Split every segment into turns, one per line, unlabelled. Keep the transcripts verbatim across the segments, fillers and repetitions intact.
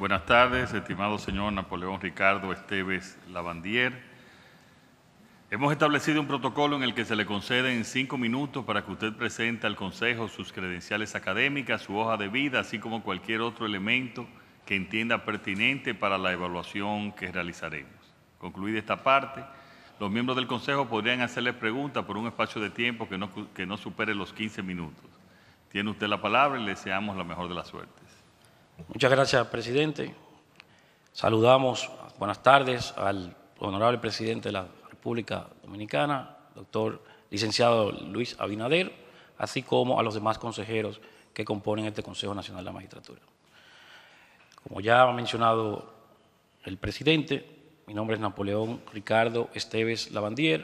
Buenas tardes, estimado señor Napoleón Ricardo Esteves Lavandier. Hemos establecido un protocolo en el que se le conceden cinco minutos para que usted presente al Consejo sus credenciales académicas, su hoja de vida, así como cualquier otro elemento que entienda pertinente para la evaluación que realizaremos. Concluida esta parte, los miembros del Consejo podrían hacerle preguntas por un espacio de tiempo que no, que no supere los quince minutos. Tiene usted la palabra y le deseamos la mejor de las suertes.
Muchas gracias, presidente. Saludamos, buenas tardes, al honorable presidente de la República Dominicana, doctor licenciado Luis Abinader, así como a los demás consejeros que componen este Consejo Nacional de la Magistratura. Como ya ha mencionado el presidente, mi nombre es Napoleón Ricardo Esteves Lavandier.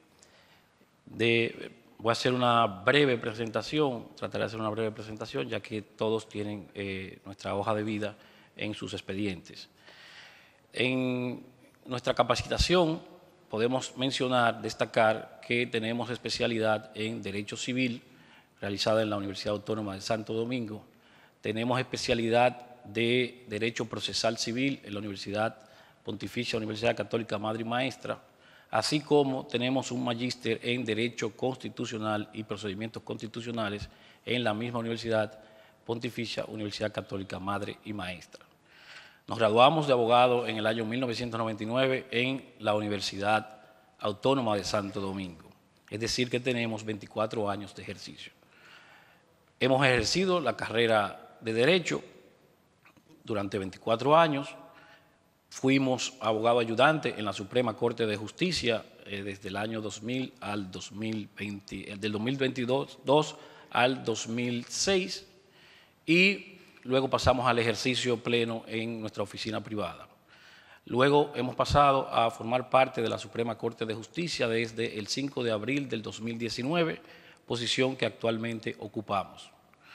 De, voy a hacer una breve presentación, trataré de hacer una breve presentación, ya que todos tienen eh, nuestra hoja de vida en sus expedientes. En nuestra capacitación podemos mencionar, destacar que tenemos especialidad en Derecho Civil, realizada en la Universidad Autónoma de Santo Domingo. Tenemos especialidad de Derecho Procesal Civil en la Universidad Pontificia Universidad Católica Madre y Maestra, así como tenemos un magíster en Derecho Constitucional y Procedimientos Constitucionales en la misma Universidad Pontificia Universidad Católica Madre y Maestra. Nos graduamos de abogado en el año mil novecientos noventa y nueve en la Universidad Autónoma de Santo Domingo, es decir, que tenemos veinticuatro años de ejercicio. Hemos ejercido la carrera de Derecho durante veinticuatro años. Fuimos abogado ayudante en la Suprema Corte de Justicia eh, desde el año dos mil al dos mil veinte, del dos mil veintidós dos al dos mil seis, y luego pasamos al ejercicio pleno en nuestra oficina privada. Luego hemos pasado a formar parte de la Suprema Corte de Justicia desde el cinco de abril del dos mil diecinueve, posición que actualmente ocupamos.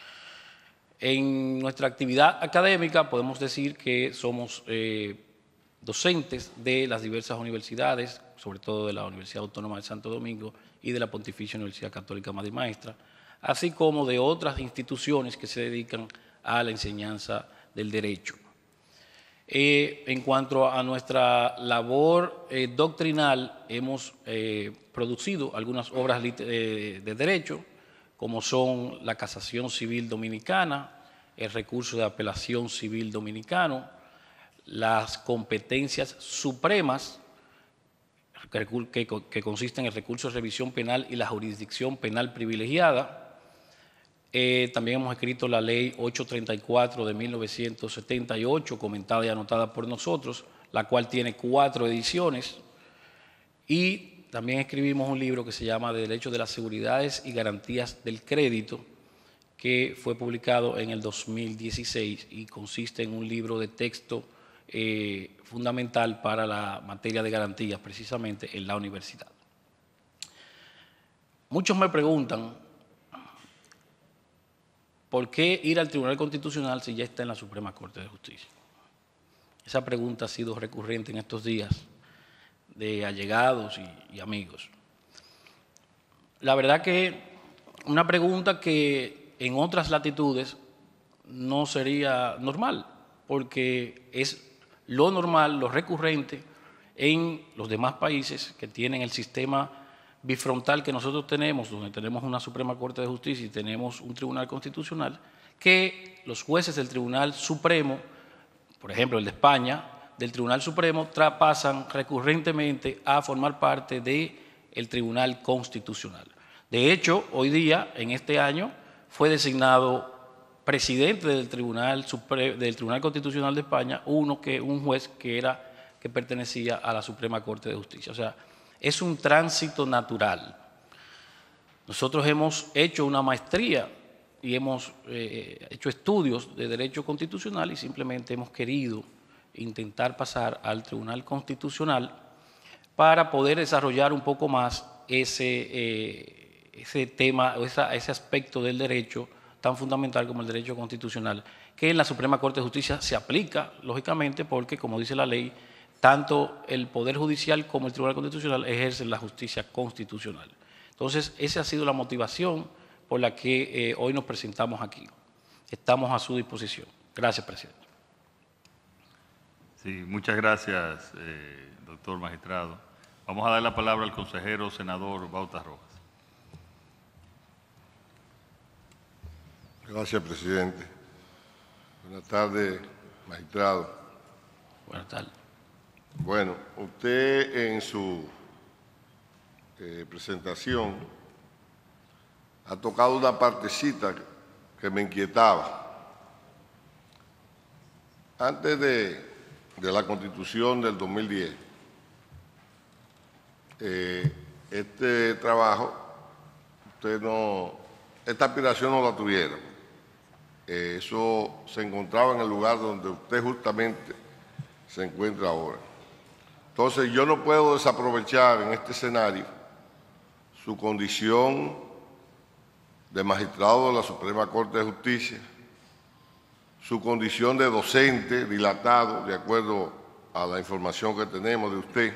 En nuestra actividad académica podemos decir que somos eh, docentes de las diversas universidades, sobre todo de la Universidad Autónoma de Santo Domingo y de la Pontificia Universidad Católica Madre y Maestra, así como de otras instituciones que se dedican a la enseñanza del derecho. Eh, en cuanto a nuestra labor eh, doctrinal, hemos eh, producido algunas obras eh, de derecho, como son la Casación Civil Dominicana, el Recurso de Apelación Civil Dominicano, las competencias supremas, que, que, que consisten en el recurso de revisión penal y la jurisdicción penal privilegiada. Eh, también hemos escrito la Ley ochocientos treinta y cuatro de mil novecientos setenta y ocho, comentada y anotada por nosotros, la cual tiene cuatro ediciones. Y también escribimos un libro que se llama De Derecho de las Seguridades y Garantías del Crédito, que fue publicado en el dos mil dieciséis y consiste en un libro de texto Eh, fundamental para la materia de garantías, precisamente en la universidad. Muchos me preguntan ¿por qué ir al Tribunal Constitucional si ya está en la Suprema Corte de Justicia? Esa pregunta ha sido recurrente en estos días de allegados y, y amigos. La verdad que una pregunta que en otras latitudes no sería normal, porque es lo normal, lo recurrente en los demás países que tienen el sistema bifrontal que nosotros tenemos, donde tenemos una Suprema Corte de Justicia y tenemos un Tribunal Constitucional, que los jueces del Tribunal Supremo, por ejemplo el de España, del Tribunal Supremo, pasan recurrentemente a formar parte del Tribunal Constitucional. De hecho, hoy día, en este año, fue designado presidente del Tribunal, Supre del Tribunal Constitucional de España, uno que, un juez que, era, que pertenecía a la Suprema Corte de Justicia. O sea, es un tránsito natural. Nosotros hemos hecho una maestría y hemos eh, hecho estudios de Derecho Constitucional y simplemente hemos querido intentar pasar al Tribunal Constitucional para poder desarrollar un poco más ese, eh, ese tema, esa, ese aspecto del derecho tan fundamental como el derecho constitucional, que en la Suprema Corte de Justicia se aplica, lógicamente, porque, como dice la ley, tanto el Poder Judicial como el Tribunal Constitucional ejercen la justicia constitucional. Entonces, esa ha sido la motivación por la que eh, hoy nos presentamos aquí. Estamos a su disposición. Gracias, presidente.
Sí, muchas gracias, eh, doctor magistrado. Vamos a dar la palabra al consejero senador Bautas Rojas.
Gracias, presidente. Buenas tardes, magistrado.
Buenas tardes.
Bueno, usted en su eh, presentación ha tocado una partecita que me inquietaba. Antes de, de la Constitución del dos mil diez, eh, este trabajo, usted no, esta aspiración no la tuviera. Eh, eso se encontraba en el lugar donde usted justamente se encuentra ahora. Entonces, yo no puedo desaprovechar en este escenario su condición de magistrado de la Suprema Corte de Justicia, su condición de docente dilatado, de acuerdo a la información que tenemos de usted,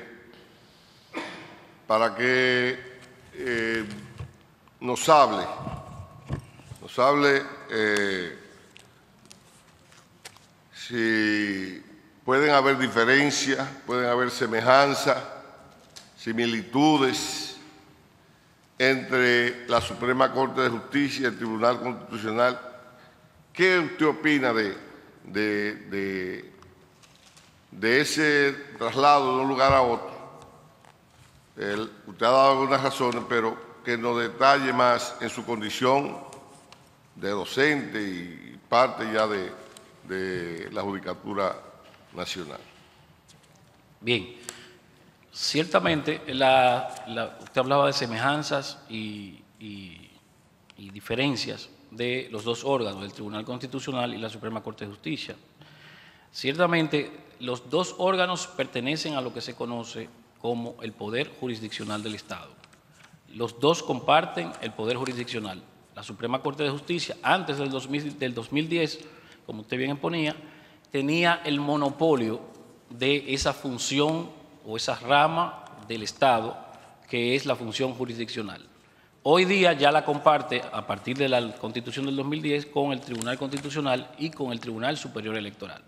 para que eh, nos hable, nos hable eh, si pueden haber diferencias, pueden haber semejanzas, similitudes entre la Suprema Corte de Justicia y el Tribunal Constitucional. ¿Qué usted opina de, de, de, de ese traslado de un lugar a otro? El, usted ha dado algunas razones, pero que nos detalle más en su condición de docente y parte ya de, de la Judicatura Nacional.
Bien, ciertamente la, la, usted hablaba de semejanzas y, y, y diferencias de los dos órganos, el Tribunal Constitucional y la Suprema Corte de Justicia. Ciertamente, los dos órganos pertenecen a lo que se conoce como el poder jurisdiccional del Estado. Los dos comparten el poder jurisdiccional. La Suprema Corte de Justicia, antes del, dos mil, del dos mil diez, como usted bien exponía, tenía el monopolio de esa función o esa rama del Estado que es la función jurisdiccional. Hoy día ya la comparte, a partir de la Constitución del dos mil diez, con el Tribunal Constitucional y con el Tribunal Superior Electoral.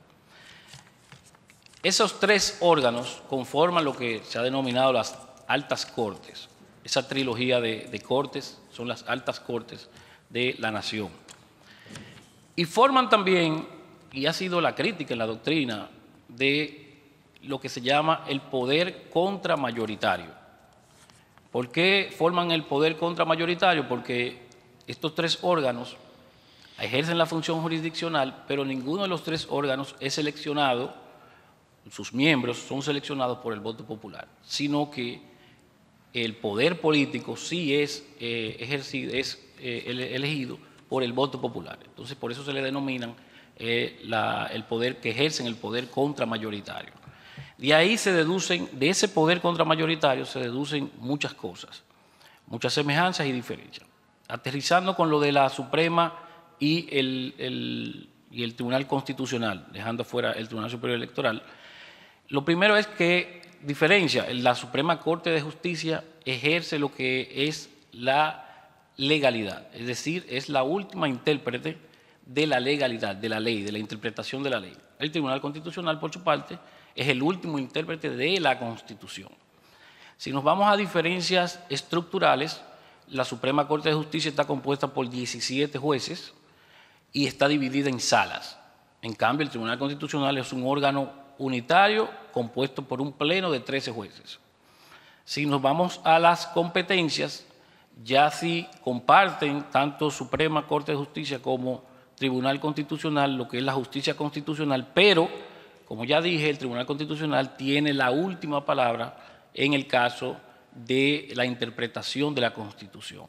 Esos tres órganos conforman lo que se ha denominado las altas cortes. Esa trilogía de, de cortes son las altas cortes de la nación. Y forman también, y ha sido la crítica en la doctrina, de lo que se llama el poder contramayoritario. ¿Por qué forman el poder contramayoritario? Porque estos tres órganos ejercen la función jurisdiccional, pero ninguno de los tres órganos es seleccionado, sus miembros son seleccionados por el voto popular, sino que el poder político sí es, eh, ejercido, es eh, elegido por el voto popular. Entonces, por eso se le denominan eh, la, el poder que ejercen el poder contramayoritario. De ahí se deducen, de ese poder contramayoritario se deducen muchas cosas, muchas semejanzas y diferencias. Aterrizando con lo de la Suprema y el, el, y el Tribunal Constitucional, dejando fuera el Tribunal Superior Electoral, lo primero es que diferencia, la Suprema Corte de Justicia ejerce lo que es la legalidad, es decir, es la última intérprete de la legalidad, de la ley, de la interpretación de la ley. El Tribunal Constitucional, por su parte, es el último intérprete de la Constitución. Si nos vamos a diferencias estructurales, la Suprema Corte de Justicia está compuesta por diecisiete jueces y está dividida en salas. En cambio, el Tribunal Constitucional es un órgano unitario compuesto por un pleno de trece jueces. Si nos vamos a las competencias, ya sí comparten tanto Suprema Corte de Justicia como Tribunal Constitucional lo que es la justicia constitucional, pero, como ya dije, el Tribunal Constitucional tiene la última palabra en el caso de la interpretación de la Constitución.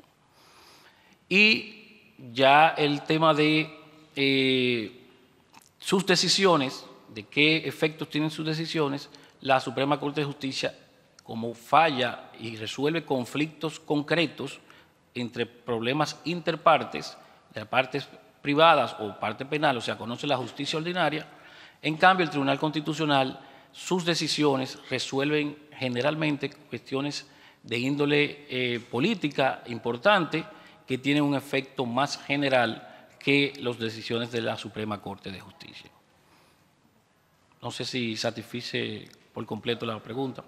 Y ya el tema de eh, sus decisiones, de qué efectos tienen sus decisiones, la Suprema Corte de Justicia, como falla y resuelve conflictos concretos entre problemas interpartes, de partes privadas o parte penal, o sea, conoce la justicia ordinaria. En cambio, el Tribunal Constitucional, sus decisiones resuelven generalmente cuestiones de índole eh, política importante que tienen un efecto más general que las decisiones de la Suprema Corte de Justicia. No sé si satisfice por completo la pregunta.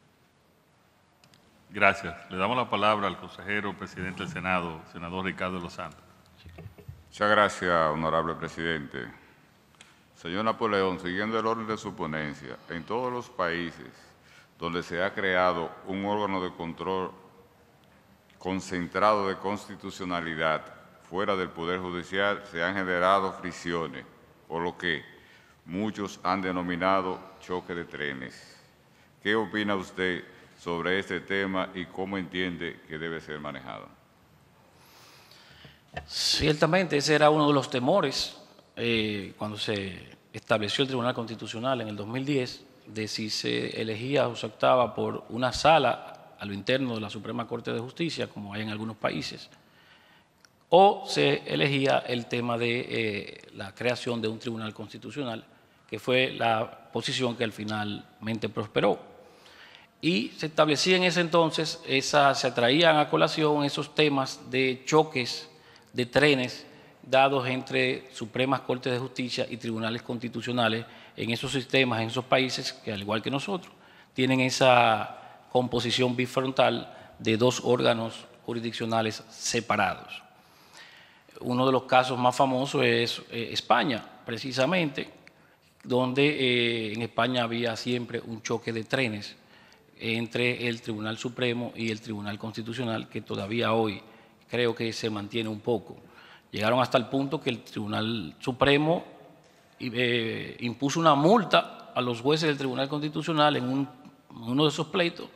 Gracias. Le damos la palabra al consejero presidente del Senado, senador Ricardo de los Santos.
Muchas gracias, honorable presidente. Señor Napoleón, siguiendo el orden de su ponencia, en todos los países donde se ha creado un órgano de control concentrado de constitucionalidad fuera del Poder Judicial, se han generado fricciones, por lo que muchos han denominado choque de trenes. ¿Qué opina usted sobre este tema y cómo entiende que debe ser manejado?
Ciertamente, ese era uno de los temores eh, cuando se estableció el Tribunal Constitucional en el dos mil diez, de si se elegía o se optaba por una sala a lo interno de la Suprema Corte de Justicia, como hay en algunos países, o se elegía el tema de eh, la creación de un Tribunal Constitucional, que fue la posición que al finalmente prosperó. Y se establecía en ese entonces, esa, se traían a colación esos temas de choques de trenes dados entre Supremas Cortes de Justicia y tribunales constitucionales en esos sistemas, en esos países que, al igual que nosotros, tienen esa composición bifrontal de dos órganos jurisdiccionales separados. Uno de los casos más famosos es eh, España, precisamente, donde eh, en España había siempre un choque de trenes entre el Tribunal Supremo y el Tribunal Constitucional, que todavía hoy creo que se mantiene un poco. Llegaron hasta el punto que el Tribunal Supremo eh, impuso una multa a los jueces del Tribunal Constitucional en, un, en uno de esos pleitos,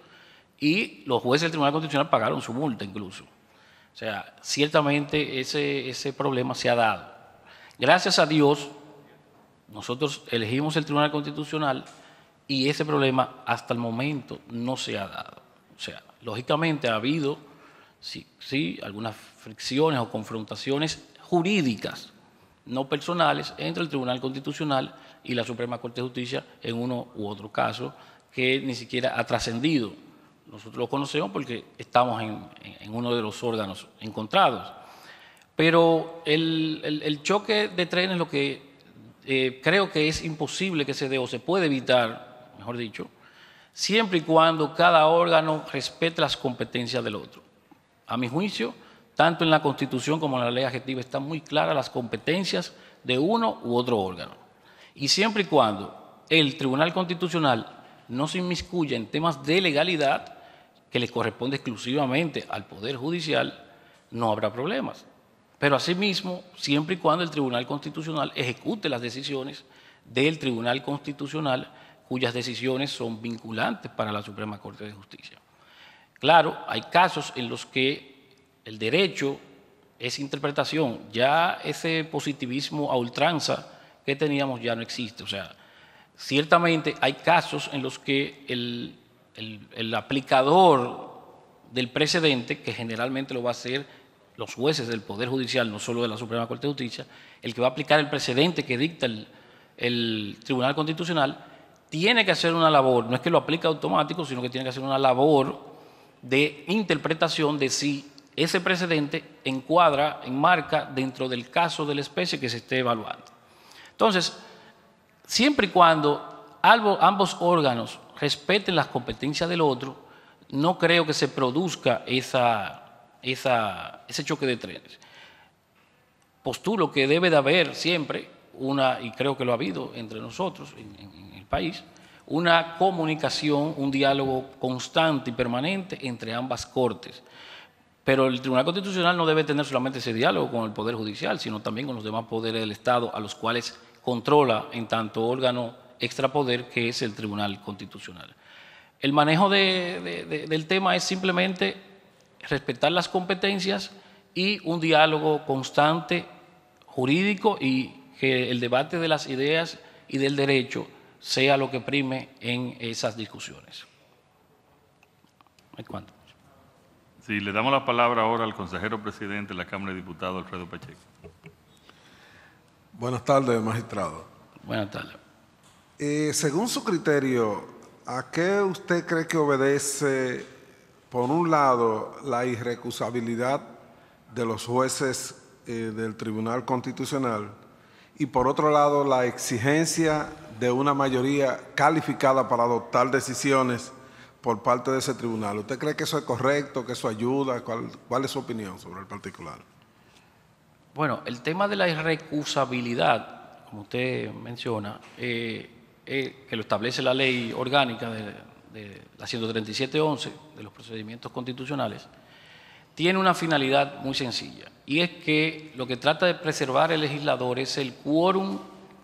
y los jueces del Tribunal Constitucional pagaron su multa incluso. O sea, ciertamente ese, ese problema se ha dado. Gracias a Dios, nosotros elegimos el Tribunal Constitucional y ese problema hasta el momento no se ha dado. O sea, lógicamente ha habido, sí, sí, algunas fricciones o confrontaciones jurídicas, no personales, entre el Tribunal Constitucional y la Suprema Corte de Justicia en uno u otro caso que ni siquiera ha trascendido. Nosotros lo conocemos porque estamos en, en uno de los órganos encontrados. Pero el, el, el choque de trenes, lo que eh, creo que es imposible que se dé o se puede evitar, mejor dicho, siempre y cuando cada órgano respete las competencias del otro. A mi juicio, tanto en la Constitución como en la ley adjetiva están muy claras las competencias de uno u otro órgano. Y siempre y cuando el Tribunal Constitucional no se inmiscuya en temas de legalidad que le corresponde exclusivamente al Poder Judicial, no habrá problemas. Pero asimismo, siempre y cuando el Tribunal Constitucional ejecute las decisiones del Tribunal Constitucional, cuyas decisiones son vinculantes para la Suprema Corte de Justicia. Claro, hay casos en los que el derecho es interpretación. Ya ese positivismo a ultranza que teníamos ya no existe. O sea, ciertamente hay casos en los que el, el, el aplicador del precedente, que generalmente lo va a hacer los jueces del Poder Judicial, no solo de la Suprema Corte de Justicia, el que va a aplicar el precedente que dicta el, el Tribunal Constitucional, tiene que hacer una labor, no es que lo aplique automático, sino que tiene que hacer una labor de interpretación de si ese precedente encuadra, enmarca dentro del caso de la especie que se esté evaluando. Entonces, siempre y cuando ambos órganos respeten las competencias del otro, no creo que se produzca esa, esa, ese choque de trenes. Postulo que debe de haber siempre una, y creo que lo ha habido entre nosotros en, en el país, una comunicación, un diálogo constante y permanente entre ambas cortes. Pero el Tribunal Constitucional no debe tener solamente ese diálogo con el Poder Judicial, sino también con los demás poderes del Estado, a los cuales controla en tanto órgano extrapoder que es el Tribunal Constitucional. El manejo de, de, de, del tema es simplemente respetar las competencias y un diálogo constante jurídico, y que el debate de las ideas y del derecho sea lo que prime en esas discusiones. ¿En cuánto?
Sí, le damos la palabra ahora al consejero presidente de la Cámara de Diputados, Alfredo Pacheco.
Buenas tardes, magistrado.
Buenas tardes.
Eh, según su criterio, ¿a qué usted cree que obedece, por un lado, la irrecusabilidad de los jueces eh, del Tribunal Constitucional y, por otro lado, la exigencia de una mayoría calificada para adoptar decisiones por parte de ese tribunal. ¿Usted cree que eso es correcto, que eso ayuda? ¿Cuál, cuál es su opinión sobre el particular?
Bueno, el tema de la irrecusabilidad, como usted menciona, eh, eh, que lo establece la ley orgánica de, de la ciento treinta y siete once de los procedimientos constitucionales, tiene una finalidad muy sencilla, y es que lo que trata de preservar el legislador es el quórum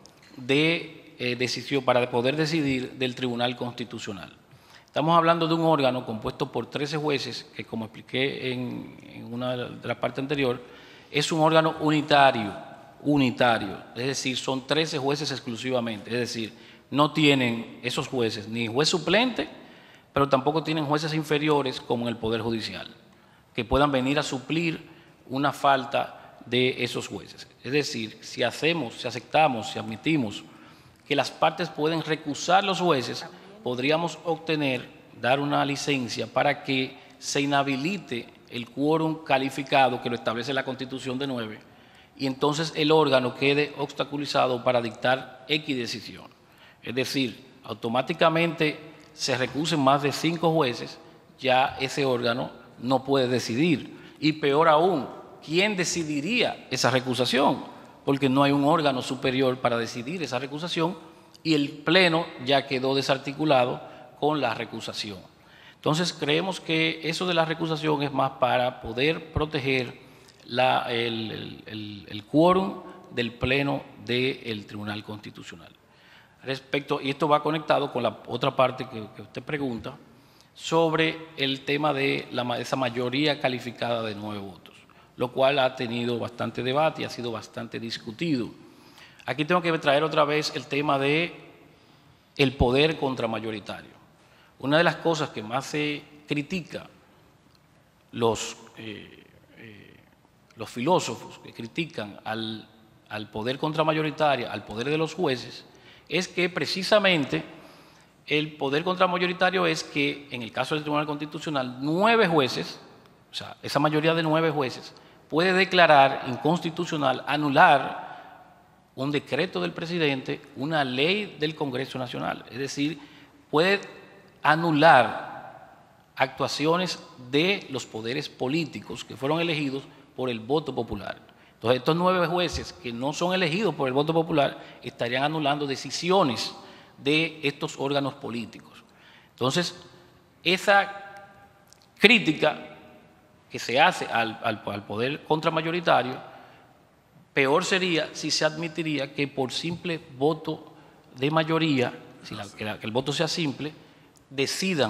de eh, decisión para poder decidir del Tribunal Constitucional. Estamos hablando de un órgano compuesto por trece jueces, que como expliqué en, en una de las partes anteriores, es un órgano unitario, unitario, es decir, son trece jueces exclusivamente, es decir, no tienen esos jueces ni juez suplente, pero tampoco tienen jueces inferiores como en el Poder Judicial, que puedan venir a suplir una falta de esos jueces. Es decir, si hacemos, si aceptamos, si admitimos que las partes pueden recusar los jueces, podríamos obtener, dar una licencia para que se inhabilite el quórum calificado que lo establece la Constitución de nueve, y entonces el órgano quede obstaculizado para dictar X decisión. Es decir, automáticamente se recusen más de cinco jueces, ya ese órgano no puede decidir. Y peor aún, ¿quién decidiría esa recusación? Porque no hay un órgano superior para decidir esa recusación y el Pleno ya quedó desarticulado con la recusación. Entonces, creemos que eso de la recusación es más para poder proteger la, el, el, el, el quórum del Pleno del Tribunal Constitucional. Respecto, y esto va conectado con la otra parte que, que usted pregunta, sobre el tema de la, esa mayoría calificada de nueve votos, lo cual ha tenido bastante debate y ha sido bastante discutido. Aquí tengo que traer otra vez el tema de el poder contramayoritario. Una de las cosas que más se critica los, eh, eh, los filósofos que critican al, al poder contramayoritario, al poder de los jueces, es que precisamente el poder contramayoritario es que, en el caso del Tribunal Constitucional, nueve jueces, o sea, esa mayoría de nueve jueces, puede declarar inconstitucional, anular un decreto del presidente, una ley del Congreso Nacional. Es decir, puede anular actuaciones de los poderes políticos que fueron elegidos por el voto popular. Entonces, estos nueve jueces que no son elegidos por el voto popular estarían anulando decisiones de estos órganos políticos. Entonces, esa crítica que se hace al, al, al poder contramayoritario, peor sería si se admitiría que por simple voto de mayoría, si la, que, la, que el voto sea simple, decidan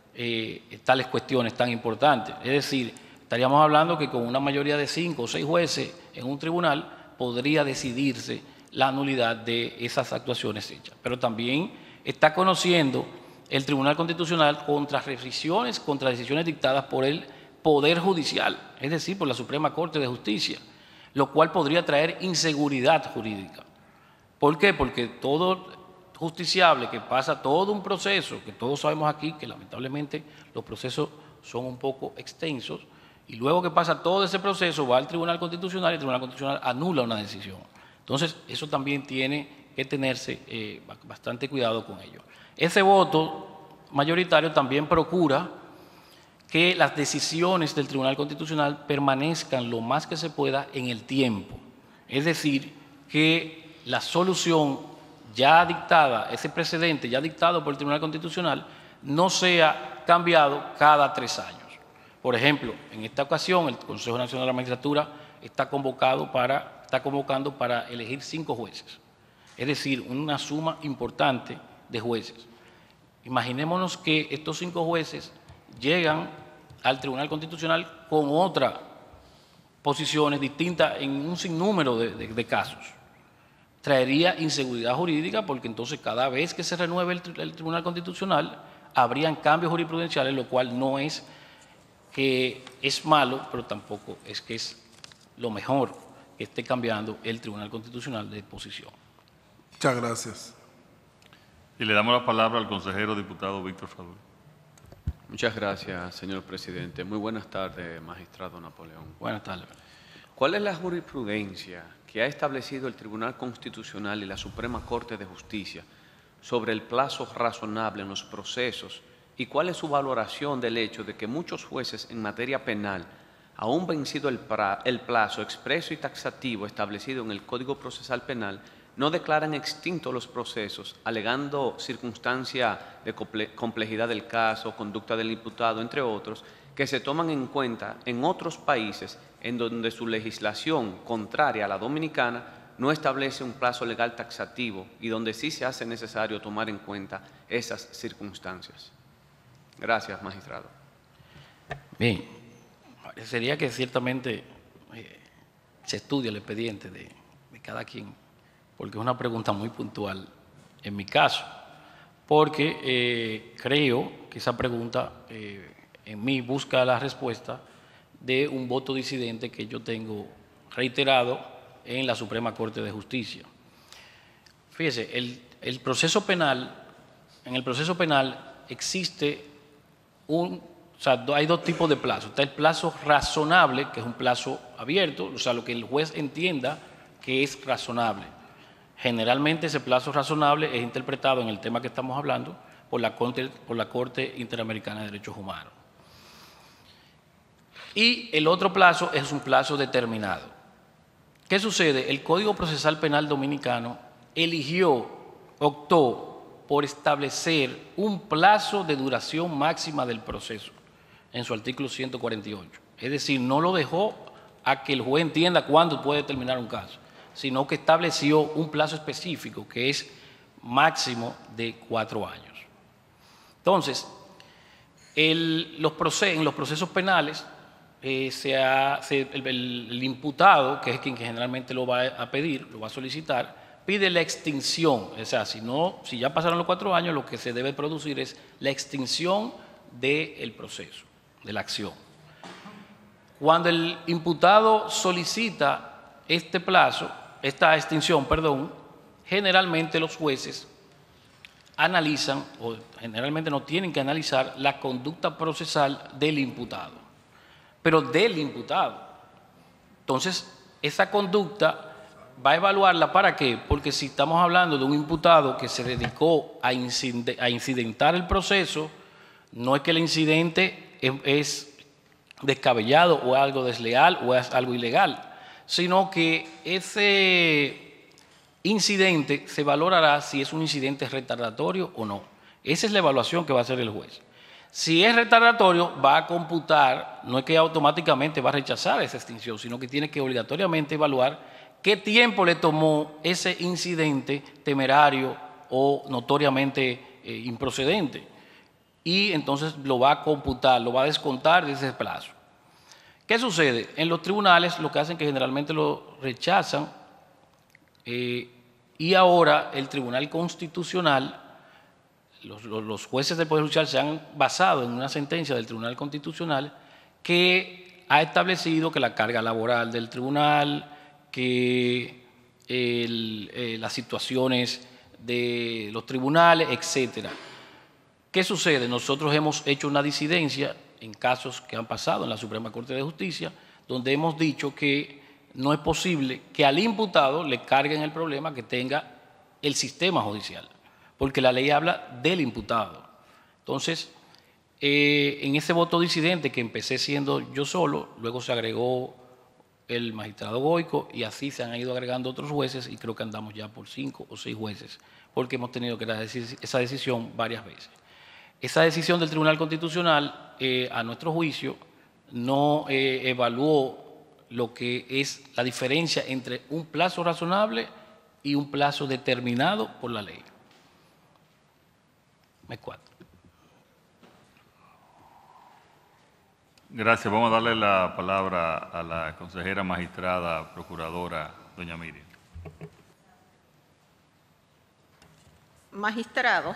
eh, tales cuestiones tan importantes. Es decir, estaríamos hablando que con una mayoría de cinco o seis jueces en un tribunal podría decidirse la nulidad de esas actuaciones hechas. Pero también está conociendo el Tribunal Constitucional contra restricciones, contra decisiones dictadas por el Poder Judicial, es decir, por la Suprema Corte de Justicia, lo cual podría traer inseguridad jurídica. ¿Por qué? Porque todo justiciable que pasa todo un proceso, que todos sabemos aquí que lamentablemente los procesos son un poco extensos, y luego que pasa todo ese proceso va al Tribunal Constitucional y el Tribunal Constitucional anula una decisión. Entonces, eso también tiene que tenerse eh, bastante cuidado con ello. Ese voto mayoritario también procura que las decisiones del Tribunal Constitucional permanezcan lo más que se pueda en el tiempo. Es decir, que la solución ya dictada, ese precedente ya dictado por el Tribunal Constitucional, no sea cambiado cada tres años. Por ejemplo, en esta ocasión el Consejo Nacional de la Magistratura está, convocado para, está convocando para elegir cinco jueces, es decir, una suma importante de jueces. Imaginémonos que estos cinco jueces llegan al Tribunal Constitucional con otras posiciones distintas en un sinnúmero de, de, de casos. Traería inseguridad jurídica porque entonces cada vez que se renueve el, el Tribunal Constitucional habrían cambios jurisprudenciales, lo cual no es que es malo, pero tampoco es que es lo mejor que esté cambiando el Tribunal Constitucional de posición.
Muchas gracias.
Y le damos la palabra al consejero diputado Víctor Fadul.
Muchas gracias, señor presidente. Muy buenas tardes, magistrado Napoleón.
Buenas tardes.
¿Cuál es la jurisprudencia que ha establecido el Tribunal Constitucional y la Suprema Corte de Justicia sobre el plazo razonable en los procesos y cuál es su valoración del hecho de que muchos jueces en materia penal, aún vencido el, pra, el plazo expreso y taxativo establecido en el Código Procesal Penal, no declaran extintos los procesos, alegando circunstancia de complejidad del caso, conducta del imputado, entre otros, que se toman en cuenta en otros países en donde su legislación, contraria a la dominicana, no establece un plazo legal taxativo y donde sí se hace necesario tomar en cuenta esas circunstancias. Gracias, magistrado.
Bien, parecería que ciertamente eh, se estudia el expediente de, de cada quien, porque es una pregunta muy puntual en mi caso, porque eh, creo que esa pregunta eh, en mí busca la respuesta de un voto disidente que yo tengo reiterado en la Suprema Corte de Justicia. Fíjese, el, el proceso penal, en el proceso penal existe un, o sea, hay dos tipos de plazos. Está el plazo razonable, que es un plazo abierto, o sea, lo que el juez entienda que es razonable. Generalmente ese plazo razonable es interpretado en el tema que estamos hablando por la Corte, por la Corte Interamericana de Derechos Humanos. Y el otro plazo es un plazo determinado. ¿Qué sucede? El Código Procesal Penal Dominicano eligió, optó por establecer un plazo de duración máxima del proceso en su artículo ciento cuarenta y ocho. Es decir, no lo dejó a que el juez entienda cuándo puede terminar un caso, sino que estableció un plazo específico que es máximo de cuatro años. Entonces, el, los proces, en los procesos penales, eh, se ha, se, el, el, el imputado, que es quien generalmente lo va a pedir, lo va a solicitar, pide la extinción. O sea, si, no, si ya pasaron los cuatro años, lo que se debe producir es la extinción del proceso, de la acción. Cuando el imputado solicita este plazo, esta extinción, perdón, generalmente los jueces analizan, o generalmente no tienen que analizar, la conducta procesal del imputado, pero del imputado. Entonces, esa conducta va a evaluarla ¿para qué? Porque si estamos hablando de un imputado que se dedicó a, incide, a incidentar el proceso, no es que el incidente es, es descabellado o algo desleal o es algo ilegal, sino que ese incidente se valorará si es un incidente retardatorio o no. Esa es la evaluación que va a hacer el juez. Si es retardatorio, va a computar, no es que automáticamente va a rechazar esa extinción, sino que tiene que obligatoriamente evaluar qué tiempo le tomó ese incidente temerario o notoriamente eh, improcedente. Y entonces lo va a computar, lo va a descontar de ese plazo. ¿Qué sucede? En los tribunales lo que hacen es que generalmente lo rechazan eh, y ahora el Tribunal Constitucional, los, los, los jueces del Poder Judicial se han basado en una sentencia del Tribunal Constitucional que ha establecido que la carga laboral del tribunal, que el, eh, las situaciones de los tribunales, etcétera. ¿Qué sucede? Nosotros hemos hecho una disidencia en casos que han pasado en la Suprema Corte de Justicia, donde hemos dicho que no es posible que al imputado le carguen el problema que tenga el sistema judicial, porque la ley habla del imputado. Entonces, eh, en ese voto disidente que empecé siendo yo solo, luego se agregó el magistrado Goico y así se han ido agregando otros jueces y creo que andamos ya por cinco o seis jueces, porque hemos tenido que dar esa decisión varias veces. Esa decisión del Tribunal Constitucional, eh, a nuestro juicio, no eh, evaluó lo que es la diferencia entre un plazo razonable y un plazo determinado por la ley. Me cuatro.
Gracias. Vamos a darle la palabra a la consejera magistrada procuradora, doña Miriam.
Magistrado,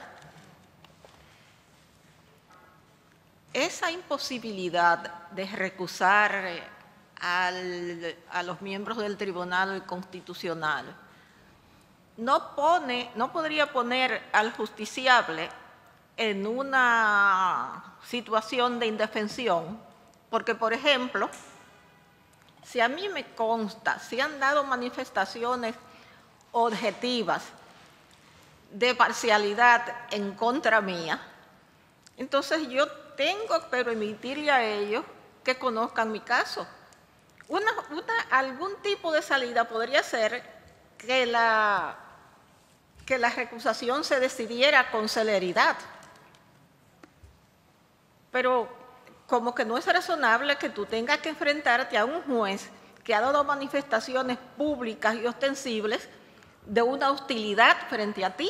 esa imposibilidad de recusar al, a los miembros del Tribunal Constitucional no, pone, no podría poner al justiciable en una situación de indefensión, porque, por ejemplo, si a mí me consta, si han dado manifestaciones objetivas de parcialidad en contra mía, entonces yo tengo que permitirle a ellos que conozcan mi caso. Una, una, algún tipo de salida podría ser que la, que la recusación se decidiera con celeridad, pero como que no es razonable que tú tengas que enfrentarte a un juez que ha dado manifestaciones públicas y ostensibles de una hostilidad frente a ti.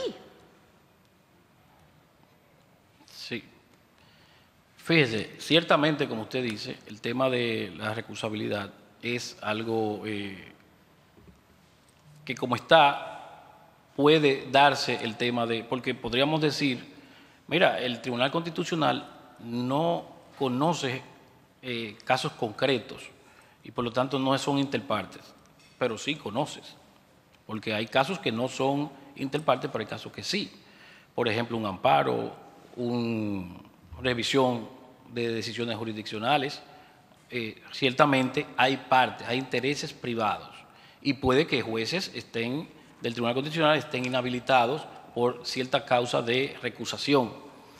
Sí. Fíjese, ciertamente, como usted dice, el tema de la recusabilidad es algo eh, que como está puede darse el tema de, porque podríamos decir, mira, el Tribunal Constitucional no conoce eh, casos concretos y por lo tanto no son interpartes, pero sí conoces, porque hay casos que no son interpartes, pero hay casos que sí. Por ejemplo, un amparo, una revisión de decisiones jurisdiccionales, eh, ciertamente hay partes, hay intereses privados y puede que jueces estén del Tribunal Constitucional estén inhabilitados por cierta causa de recusación.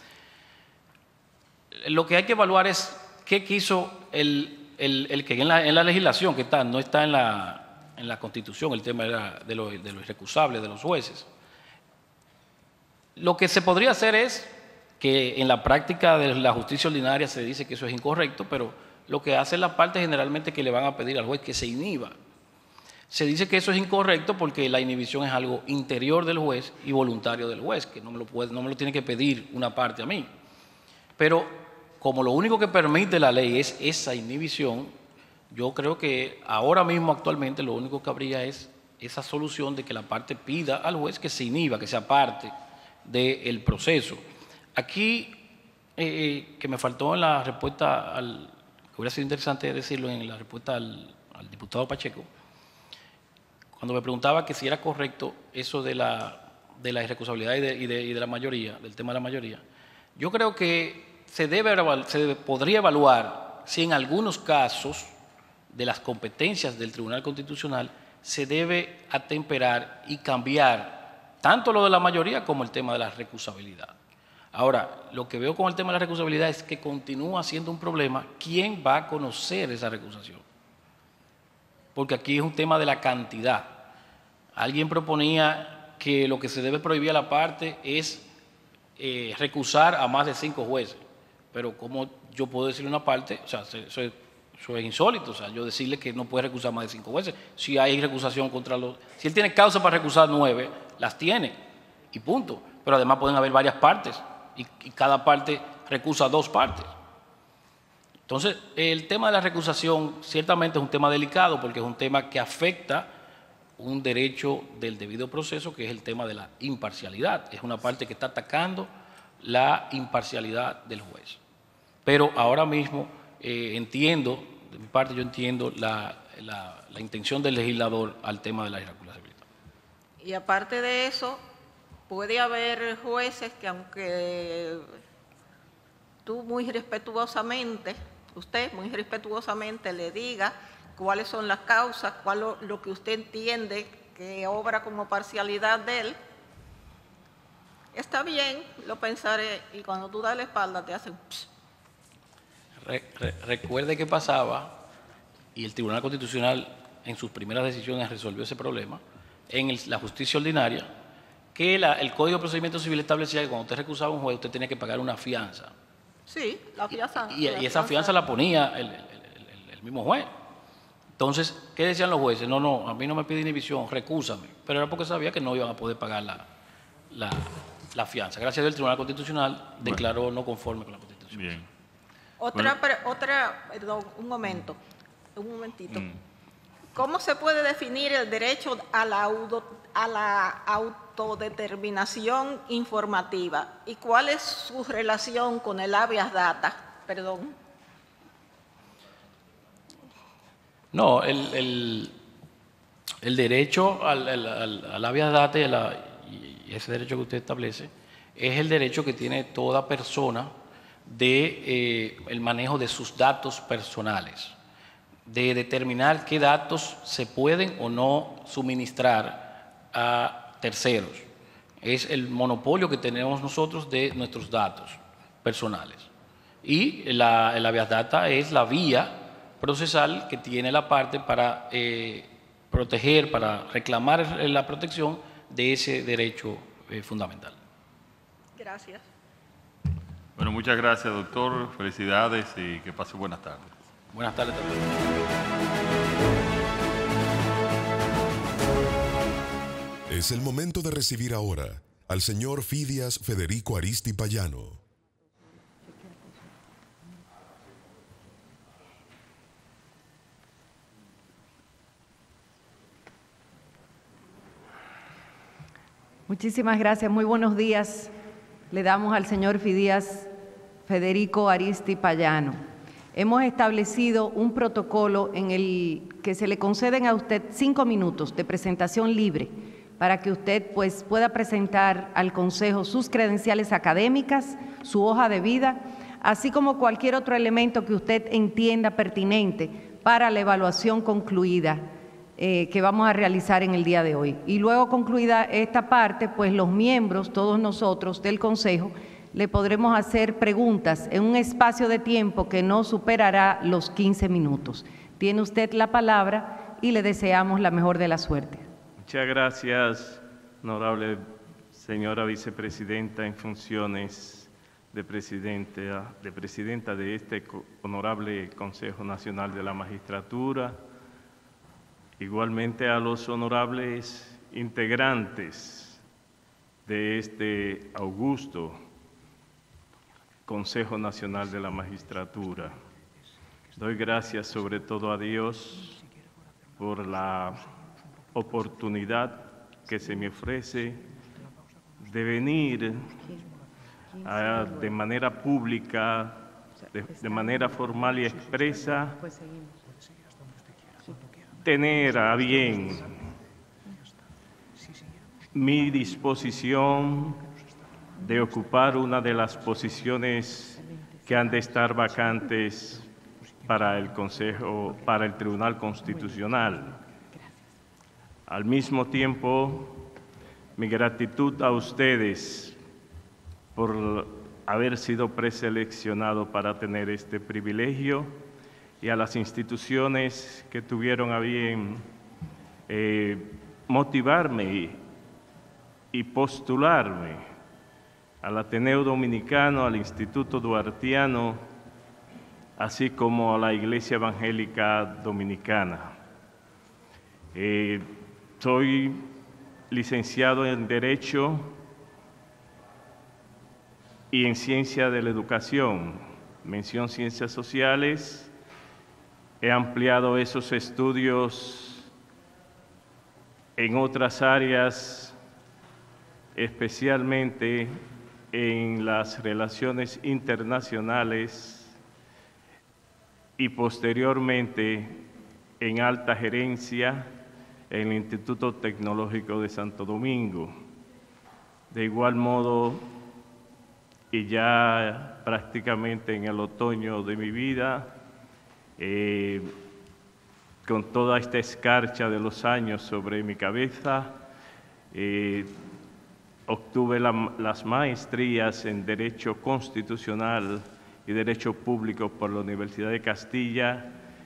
Lo que hay que evaluar es qué quiso el, el, el que en la, en la legislación que está, no está en la, en la Constitución, el tema de, la, de, lo, de lo irrecusable de los jueces. Lo que se podría hacer es que en la práctica de la justicia ordinaria se dice que eso es incorrecto, pero lo que hace la parte generalmente que le van a pedir al juez que se inhiba. Se dice que eso es incorrecto porque la inhibición es algo interior del juez y voluntario del juez, que no me lo, puede, no me lo tiene que pedir una parte a mí. Pero como lo único que permite la ley es esa inhibición, yo creo que ahora mismo actualmente lo único que habría es esa solución de que la parte pida al juez que se inhiba, que sea parte del proceso. Aquí, eh, que me faltó en la respuesta, al, que hubiera sido interesante decirlo en la respuesta al, al diputado Pacheco, cuando me preguntaba que si era correcto eso de la, de la irrecusabilidad y de, y, de, y de la mayoría, del tema de la mayoría, yo creo que se, debe, se debe, podría evaluar si en algunos casos de las competencias del Tribunal Constitucional se debe atemperar y cambiar tanto lo de la mayoría como el tema de la recusabilidad. Ahora, lo que veo con el tema de la recusabilidad es que continúa siendo un problema quién va a conocer esa recusación. Porque aquí es un tema de la cantidad. Alguien proponía que lo que se debe prohibir a la parte es eh, recusar a más de cinco jueces. Pero ¿cómo yo puedo decirle a una parte? O sea, eso, eso es insólito. O sea, yo decirle que no puede recusar más de cinco jueces. Si hay recusación contra los... Si él tiene causa para recusar nueve, las tiene. Y punto. Pero además pueden haber varias partes. Y, y cada parte recusa dos partes. Entonces, el tema de la recusación ciertamente es un tema delicado porque es un tema que afecta un derecho del debido proceso, que es el tema de la imparcialidad. Es una parte que está atacando la imparcialidad del juez. Pero ahora mismo eh, entiendo, de mi parte yo entiendo la, la, la intención del legislador al tema de la irrecusabilidad.
Y aparte de eso, puede haber jueces que aunque tú muy respetuosamente, usted muy respetuosamente le diga cuáles son las causas, cuál lo, lo que usted entiende que obra como parcialidad de él, está bien, lo pensaré, y cuando tú das la espalda te hacen...
Re, re, recuerde que pasaba, y el Tribunal Constitucional en sus primeras decisiones resolvió ese problema, en el, la justicia ordinaria, que la, el Código de Procedimiento Civil establecía que cuando usted recusaba a un juez, usted tenía que pagar una fianza.
Sí, la fianza.
Y, y, y esa fianza la ponía el, el, el, el mismo juez. Entonces, ¿qué decían los jueces? No, no, a mí no me pide inhibición, recúsame. Pero era porque sabía que no iban a poder pagar la, la, la fianza. Gracias a Dios, el Tribunal Constitucional bueno. declaró no conforme con la Constitución.
Bien.
Otra, bueno. otra, perdón, un momento, un momentito. Mm. ¿Cómo se puede definir el derecho a la, a la autodeterminación informativa? ¿Y cuál es su relación con el habeas data? Perdón.
No, el, el, el derecho al, al, al, al habeas data y, la, y ese derecho que usted establece es el derecho que tiene toda persona de eh, el manejo de sus datos personales, de determinar qué datos se pueden o no suministrar a terceros. es el monopolio que tenemos nosotros de nuestros datos personales. Y la, la Habeas Data es la vía procesal que tiene la parte para eh, proteger, para reclamar la protección de ese derecho eh, fundamental.
Gracias.
Bueno, muchas gracias, doctor. Felicidades y que pase buenas tardes.
Buenas tardes también.
Es el momento de recibir ahora al señor Fidias Federico Aristi Payano.
Muchísimas gracias. Muy buenos días. Le damos al señor Fidias Federico Aristi Payano. Hemos establecido un protocolo en el que se le conceden a usted cinco minutos de presentación libre para que usted pues, pueda presentar al Consejo sus credenciales académicas, su hoja de vida, así como cualquier otro elemento que usted entienda pertinente para la evaluación concluida eh, que vamos a realizar en el día de hoy. Y luego concluida esta parte, pues los miembros, todos nosotros del Consejo, le podremos hacer preguntas en un espacio de tiempo que no superará los quince minutos. Tiene usted la palabra y le deseamos la mejor de la suerte.
Muchas gracias, honorable señora vicepresidenta en funciones de presidenta, de presidenta de este honorable Consejo Nacional de la Magistratura, igualmente a los honorables integrantes de este augusto Consejo Nacional de la Magistratura. Doy gracias sobre todo a Dios por la oportunidad que se me ofrece de venir a, de manera pública, de, de manera formal y expresa, tener a bien mi disposición de ocupar una de las posiciones que han de estar vacantes para el Consejo, para el Tribunal Constitucional. Al mismo tiempo, mi gratitud a ustedes por haber sido preseleccionado para tener este privilegio y a las instituciones que tuvieron a bien eh, motivarme y, y postularme al Ateneo Dominicano, al Instituto Duartiano, así como a la Iglesia Evangélica Dominicana. Eh, soy licenciado en Derecho y en Ciencia de la Educación, mención Ciencias Sociales. He ampliado esos estudios en otras áreas, especialmente en las relaciones internacionales y posteriormente en alta gerencia en el Instituto Tecnológico de Santo Domingo. De igual modo, y ya prácticamente en el otoño de mi vida, eh, con toda esta escarcha de los años sobre mi cabeza, eh, obtuve la, las maestrías en Derecho Constitucional y Derecho Público por la Universidad de Castilla,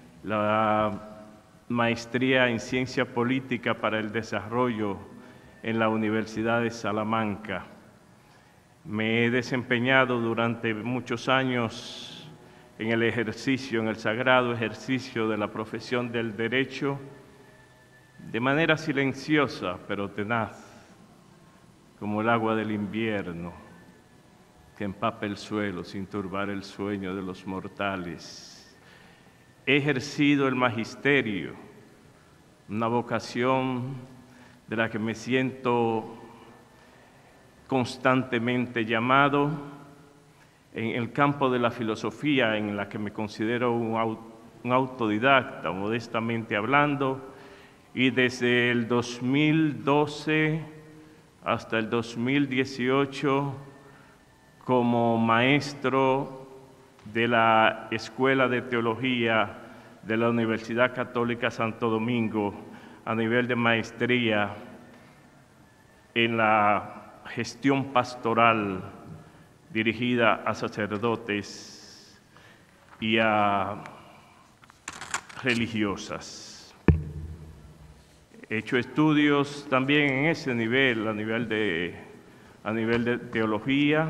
la maestría en Ciencia Política para el Desarrollo en la Universidad de Salamanca. Me he desempeñado durante muchos años en el ejercicio, en el sagrado ejercicio de la profesión del derecho, de manera silenciosa pero tenaz, como el agua del invierno que empapa el suelo sin turbar el sueño de los mortales. He ejercido el magisterio, una vocación de la que me siento constantemente llamado, en el campo de la filosofía, en la que me considero un, un autodidacta, modestamente hablando, y desde el dos mil doce hasta el dos mil dieciocho como maestro de la Escuela de Teología de la Universidad Católica Santo Domingo a nivel de maestría en la gestión pastoral dirigida a sacerdotes y a religiosas. He hecho estudios también en ese nivel, a nivel de, a nivel de teología,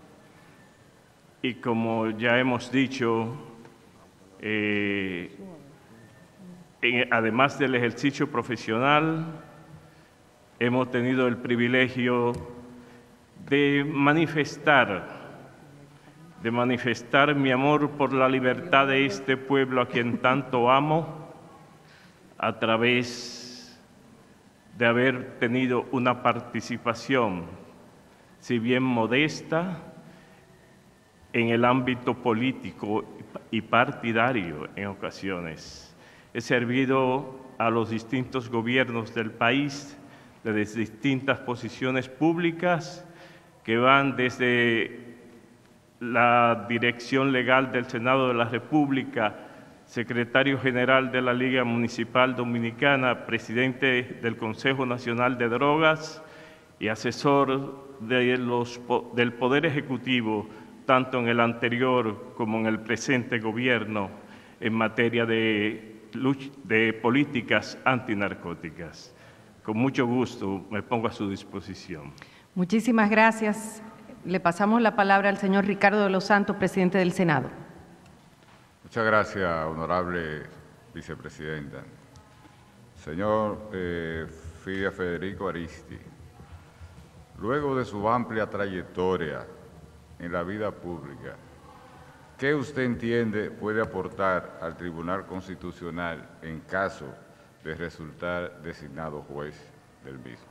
y como ya hemos dicho, eh, en, además del ejercicio profesional, hemos tenido el privilegio de manifestar, de manifestar mi amor por la libertad de este pueblo a quien tanto amo, a través de haber tenido una participación, si bien modesta, en el ámbito político y partidario en ocasiones. He servido a los distintos gobiernos del país desde distintas posiciones públicas que van desde la dirección legal del Senado de la República, secretario general de la Liga Municipal Dominicana, presidente del Consejo Nacional de Drogas y asesor de los, del Poder Ejecutivo, tanto en el anterior como en el presente gobierno, en materia de, lucha, de políticas antinarcóticas. Con mucho gusto me pongo a su disposición.
Muchísimas gracias. Le pasamos la palabra al señor Ricardo de los Santos, presidente del Senado.
Muchas gracias, honorable vicepresidenta. Señor eh, Fidias Federico Aristi, luego de su amplia trayectoria en la vida pública, ¿qué usted entiende puede aportar al Tribunal Constitucional en caso de resultar designado juez del mismo?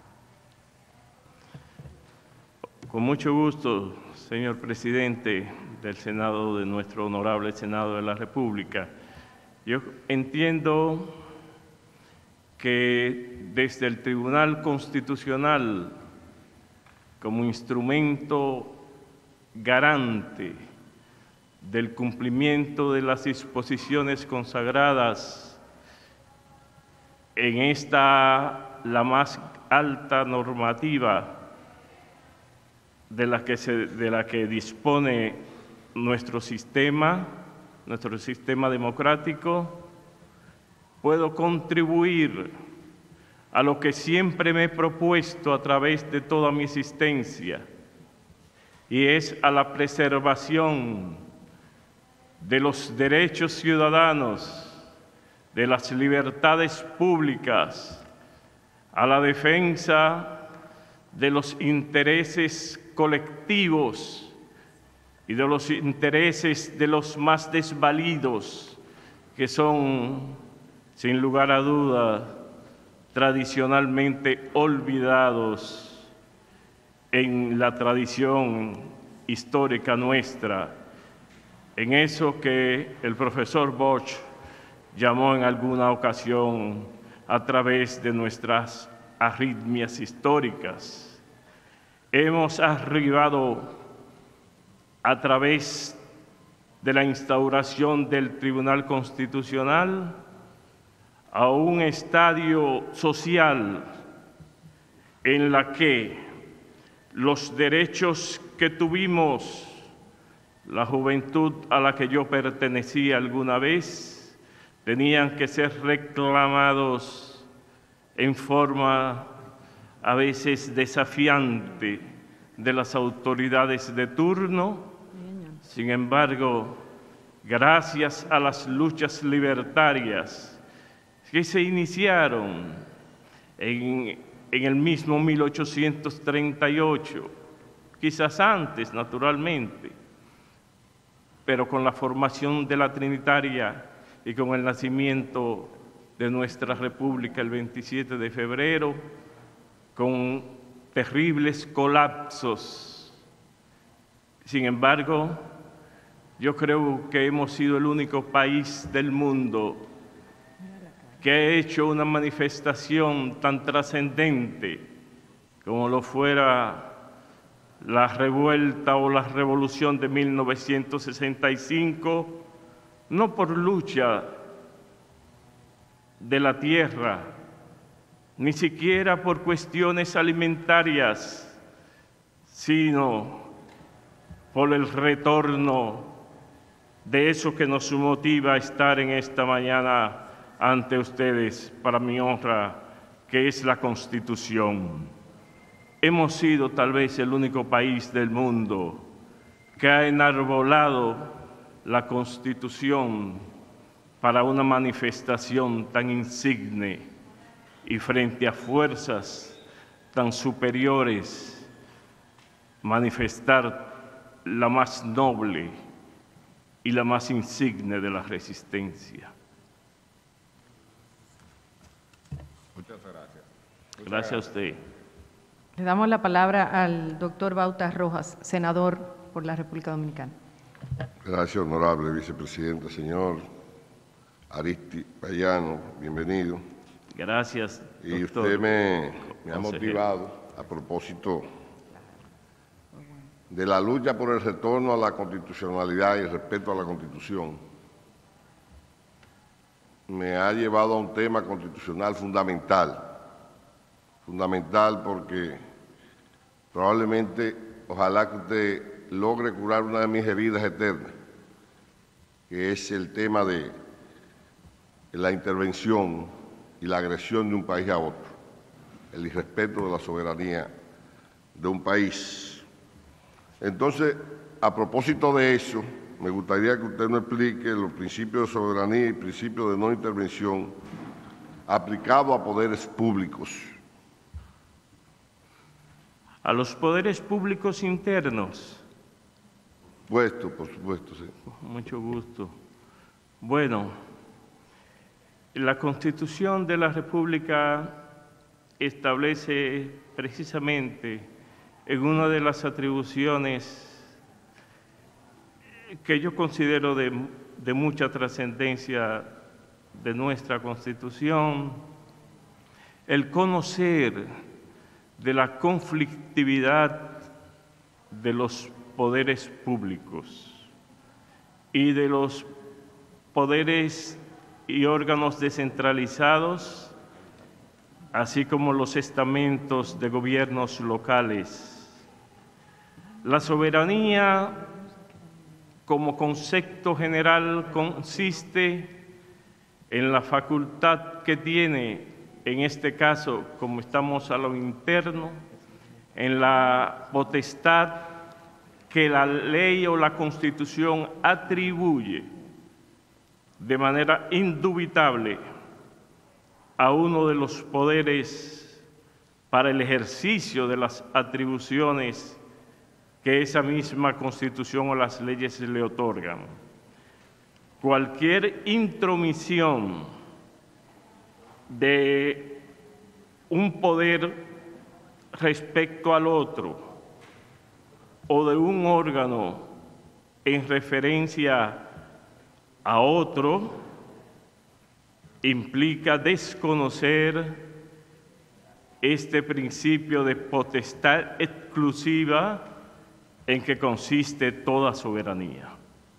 Con mucho gusto, señor presidente del Senado, de nuestro honorable Senado de la República. Yo entiendo que desde el Tribunal Constitucional, como instrumento garante del cumplimiento de las disposiciones consagradas en esta, la más alta normativa de la que, se, de la que dispone nuestro sistema, nuestro sistema democrático, puedo contribuir a lo que siempre me he propuesto a través de toda mi existencia, y es a la preservación de los derechos ciudadanos, de las libertades públicas, a la defensa de los intereses colectivos y de los intereses de los más desvalidos, que son, sin lugar a duda, tradicionalmente olvidados en la tradición histórica nuestra, en eso que el profesor Bosch llamó en alguna ocasión a través de nuestras arritmias históricas. Hemos arribado a través de la instauración del Tribunal Constitucional a un estadio social en la que los derechos que tuvimos, la juventud a la que yo pertenecía alguna vez, tenían que ser reclamados en forma a veces desafiante de las autoridades de turno. Sin embargo, gracias a las luchas libertarias que se iniciaron en, en el mismo mil ochocientos treinta y ocho, quizás antes, naturalmente, pero con la formación de la Trinitaria y con el nacimiento de nuestra República el veintisiete de febrero, con terribles colapsos. Sin embargo, yo creo que hemos sido el único país del mundo que ha hecho una manifestación tan trascendente como lo fuera la revuelta o la revolución de mil novecientos sesenta y cinco, no por lucha de la tierra, ni siquiera por cuestiones alimentarias, sino por el retorno de eso que nos motiva a estar en esta mañana ante ustedes para mi honra, que es la Constitución. Hemos sido tal vez el único país del mundo que ha enarbolado la Constitución para una manifestación tan insigne y frente a fuerzas tan superiores, manifestar la más noble y la más insigne de la resistencia.
Muchas gracias. Muchas
Gracias a usted.
Le damos la palabra al doctor Bautas Rojas, senador por la República Dominicana.
Gracias, honorable vicepresidente, señor Aristi Payano, bienvenido.
Gracias,
Y
doctor.
usted me, me ha
Consejero.
motivado a propósito de la lucha por el retorno a la constitucionalidad y el respeto a la Constitución. Me ha llevado a un tema constitucional fundamental, fundamental porque probablemente, ojalá que usted logre curar una de mis heridas eternas, que es el tema de la intervención y la agresión de un país a otro, el irrespeto de la soberanía de un país. Entonces, a propósito de eso, me gustaría que usted nos explique los principios de soberanía y principios de no intervención aplicados a poderes públicos.
A los poderes públicos internos.
Puesto, por supuesto, sí.
Mucho gusto. Bueno, la Constitución de la República establece precisamente en una de las atribuciones que yo considero de, de mucha trascendencia de nuestra Constitución, el conocer de la conflictividad de los poderes públicos y de los poderes y órganos descentralizados, así como los estamentos de gobiernos locales. La soberanía, como concepto general, consiste en la facultad que tiene, en este caso, como estamos a lo interno, en la potestad que la ley o la Constitución atribuye de manera indubitable a uno de los poderes para el ejercicio de las atribuciones que esa misma Constitución o las leyes le otorgan. Cualquier intromisión de un poder respecto al otro o de un órgano en referencia a otro implica desconocer este principio de potestad exclusiva en que consiste toda soberanía.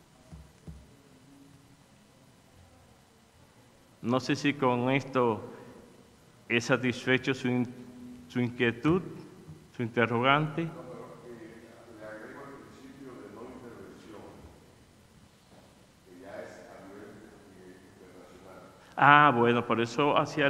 No sé si con esto he satisfecho su, in, su inquietud, su interrogante. Ah, bueno, por eso hacia el...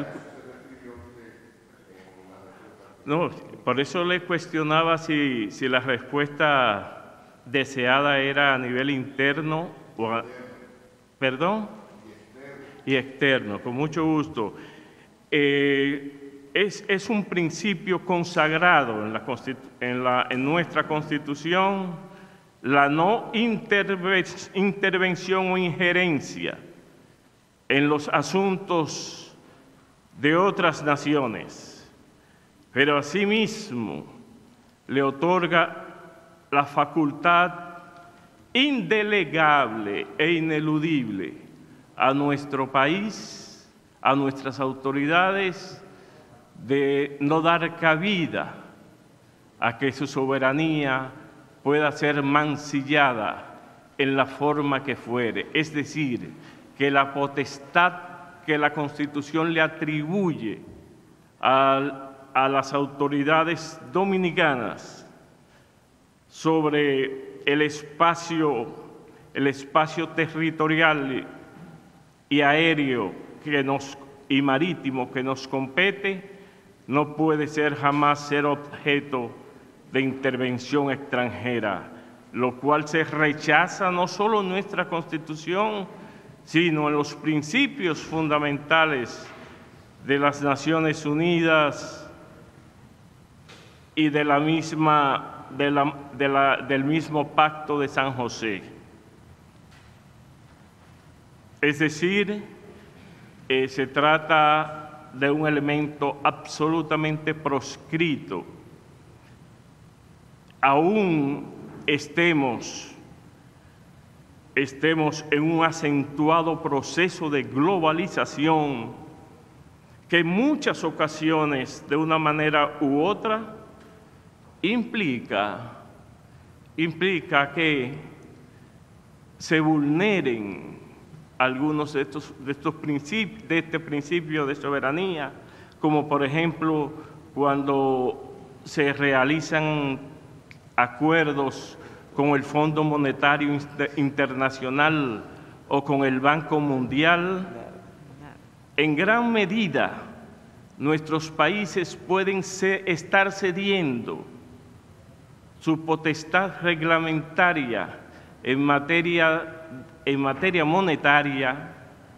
No, por eso le cuestionaba si, si la respuesta deseada era a nivel interno o a, ¿perdón? Y externo, con mucho gusto. Eh, es, es un principio consagrado en, la, en, la, en nuestra Constitución, la no interve, intervención o injerencia en los asuntos de otras naciones, pero asimismo le otorga la facultad indelegable e ineludible a nuestro país, a nuestras autoridades, de no dar cabida a que su soberanía pueda ser mancillada en la forma que fuere, es decir, que la potestad que la Constitución le atribuye a, a las autoridades dominicanas sobre el espacio, el espacio territorial y aéreo que nos, y marítimo que nos compete, no puede ser jamás ser objeto de intervención extranjera, lo cual se rechaza no solo en nuestra Constitución, sino en los principios fundamentales de las Naciones Unidas y de la misma, de la, de la, del mismo Pacto de San José. Es decir, eh, se trata de un elemento absolutamente proscrito. Aún estemos, estemos en un acentuado proceso de globalización que en muchas ocasiones, de una manera u otra, implica, implica que se vulneren algunos de estos, de estos principios, de este principio de soberanía, como por ejemplo cuando se realizan acuerdos con el Fondo Monetario Internacional o con el Banco Mundial. En gran medida, nuestros países pueden ser, estar cediendo su potestad reglamentaria en materia, en materia monetaria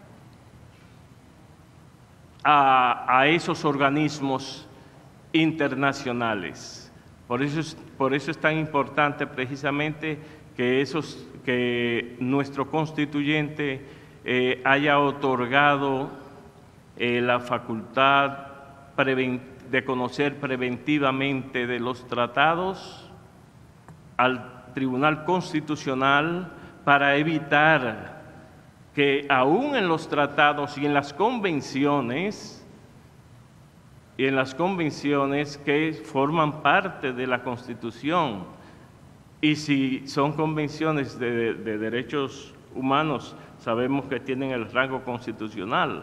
a, a esos organismos internacionales. Por eso, es, por eso es tan importante precisamente que, esos, que nuestro constituyente eh, haya otorgado eh, la facultad de conocer preventivamente de los tratados al Tribunal Constitucional para evitar que aún en los tratados y en las convenciones y en las convenciones que forman parte de la Constitución, y si son convenciones de, de derechos humanos, sabemos que tienen el rango constitucional.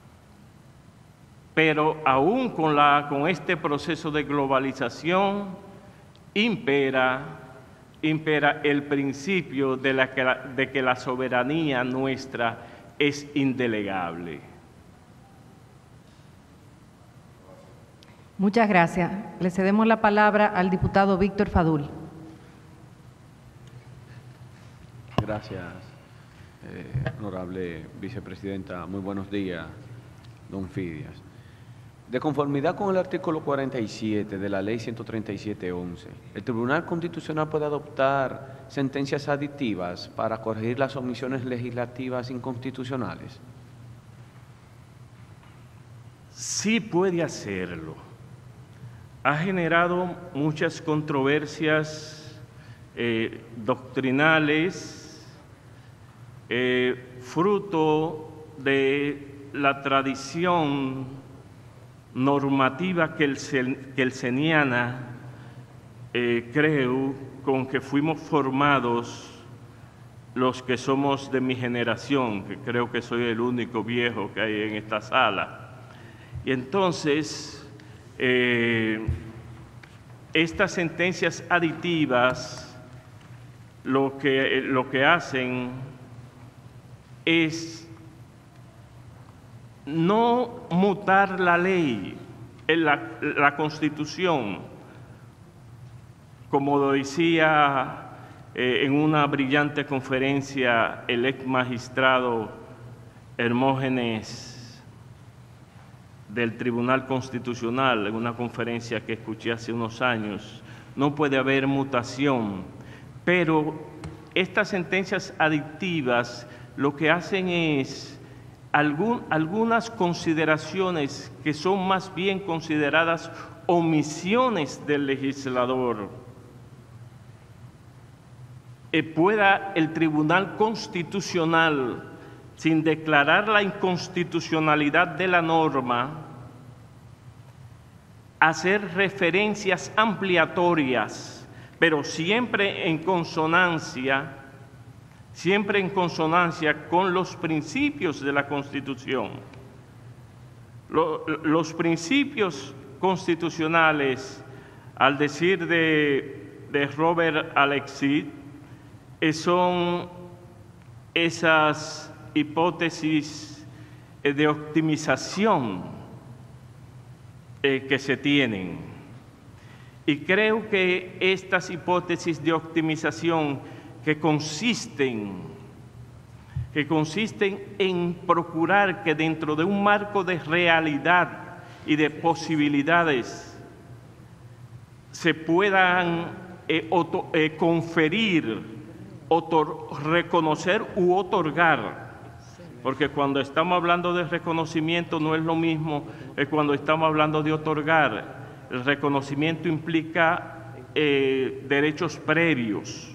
Pero aún con, la, con este proceso de globalización impera, impera el principio de, la que la, de que la soberanía nuestra es indelegable.
Muchas gracias. Le cedemos la palabra al diputado Víctor Fadul.
Gracias, eh, honorable vicepresidenta. Muy buenos días, don Fidias. De conformidad con el artículo cuarenta y siete de la Ley ciento treinta y siete once, el Tribunal Constitucional puede adoptar sentencias aditivas para corregir las omisiones legislativas inconstitucionales.
Sí puede hacerlo. Ha generado muchas controversias eh, doctrinales, eh, fruto de la tradición normativa que el, que el seniana eh, creo con que fuimos formados los que somos de mi generación, que creo que soy el único viejo que hay en esta sala. Y entonces eh, estas sentencias aditivas lo que, lo que hacen es no mutar la ley, la, la Constitución, como lo decía eh, en una brillante conferencia el ex magistrado Hermógenes del Tribunal Constitucional, en una conferencia que escuché hace unos años. No puede haber mutación, pero estas sentencias aditivas lo que hacen es Algún, algunas consideraciones que son más bien consideradas omisiones del legislador, eh, pueda el Tribunal Constitucional, sin declarar la inconstitucionalidad de la norma, hacer referencias ampliatorias, pero siempre en consonancia siempre en consonancia con los principios de la Constitución. Los principios constitucionales, al decir de, de Robert Alexis eh, son esas hipótesis eh, de optimización eh, que se tienen. Y creo que estas hipótesis de optimización que consisten, que consisten en procurar que dentro de un marco de realidad y de posibilidades se puedan eh, oto, eh, conferir, otor, reconocer u otorgar, porque cuando estamos hablando de reconocimiento no es lo mismo que cuando estamos hablando de otorgar. El reconocimiento implica eh, derechos previos.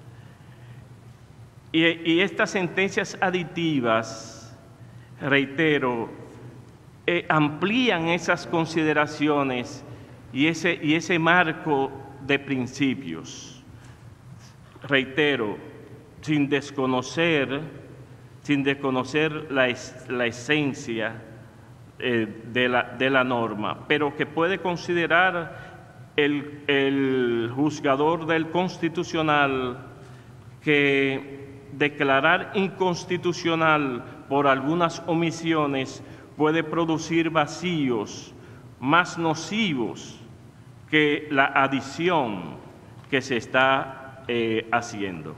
Y, y estas sentencias aditivas, reitero, eh, amplían esas consideraciones y ese, y ese marco de principios. Reitero, sin desconocer, sin desconocer la, es, la esencia eh, de, la, de la norma, pero que puede considerar el, el juzgador del Constitucional que declarar inconstitucional por algunas omisiones puede producir vacíos más nocivos que la adición que se está eh, haciendo.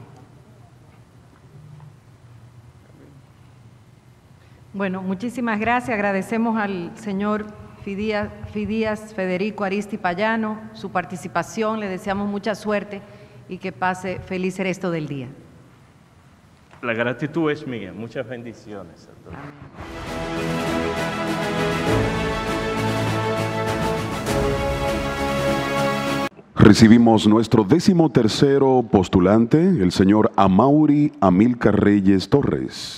Bueno, muchísimas gracias. Agradecemos al señor Fidías, Fidías Federico Aristi Payano su participación. Le deseamos mucha suerte y que pase feliz el resto del día.
La gratitud es mía. Muchas bendiciones a todos.
Recibimos nuestro décimo tercero postulante, el señor Amaury Amílcar Reyes Torres.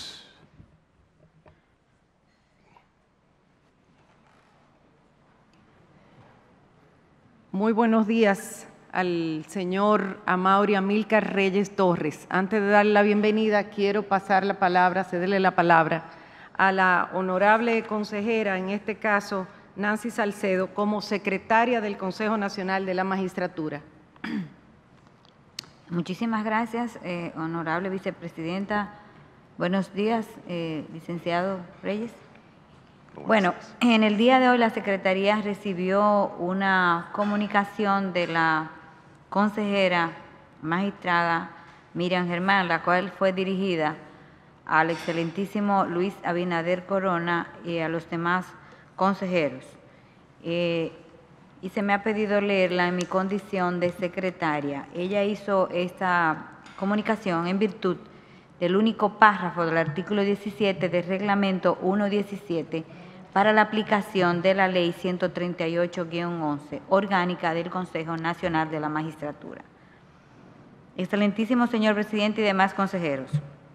Muy buenos días al señor Amaury Amílcar Reyes Torres. Antes de darle la bienvenida, quiero pasar la palabra, cederle la palabra a la honorable consejera, en este caso Nancy Salcedo, como secretaria del Consejo Nacional de la Magistratura.
Muchísimas gracias, eh, honorable vicepresidenta. Buenos días, eh, licenciado Reyes. Bueno, en el día de hoy la Secretaría recibió una comunicación de la consejera magistrada Miriam Germán, la cual fue dirigida al excelentísimo Luis Abinader Corona y a los demás consejeros. Eh, y se me ha pedido leerla en mi condición de secretaria. Ella hizo esta comunicación en virtud del único párrafo del artículo diecisiete del reglamento ciento diecisiete para la aplicación de la ley ciento treinta y ocho guión once, orgánica del Consejo Nacional de la Magistratura. Excelentísimo señor presidente y demás consejeros.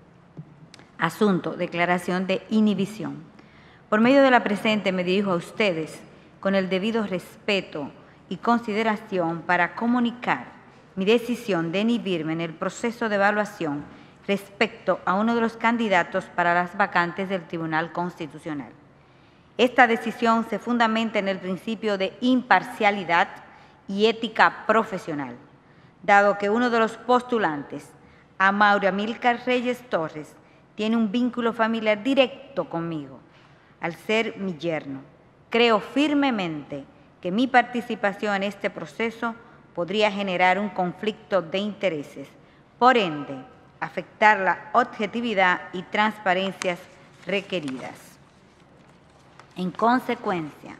Asunto, declaración de inhibición. Por medio de la presente me dirijo a ustedes con el debido respeto y consideración para comunicar mi decisión de inhibirme en el proceso de evaluación respecto a uno de los candidatos para las vacantes del Tribunal Constitucional. Esta decisión se fundamenta en el principio de imparcialidad y ética profesional, dado que uno de los postulantes, Amaury Amílcar Reyes Torres, tiene un vínculo familiar directo conmigo, al ser mi yerno. Creo firmemente que mi participación en este proceso podría generar un conflicto de intereses, por ende, afectar la objetividad y transparencias requeridas. En consecuencia,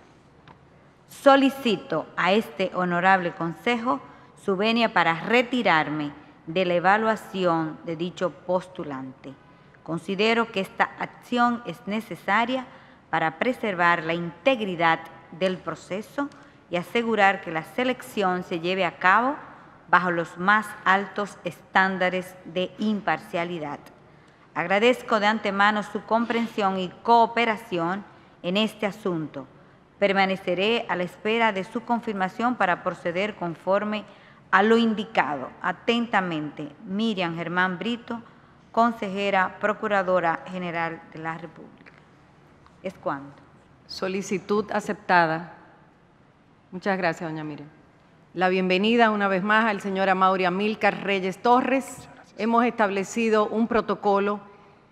solicito a este honorable Consejo su venia para retirarme de la evaluación de dicho postulante. Considero que esta acción es necesaria para preservar la integridad del proceso y asegurar que la selección se lleve a cabo bajo los más altos estándares de imparcialidad. Agradezco de antemano su comprensión y cooperación en este asunto. Permaneceré a la espera de su confirmación para proceder conforme a lo indicado. Atentamente, Miriam Germán Brito, consejera Procuradora General de la República. ¿Es cuánto?
Solicitud aceptada. Muchas gracias, doña Miriam. la bienvenida una vez más al señor Amaury Amílcar Reyes Torres. Hemos establecido un protocolo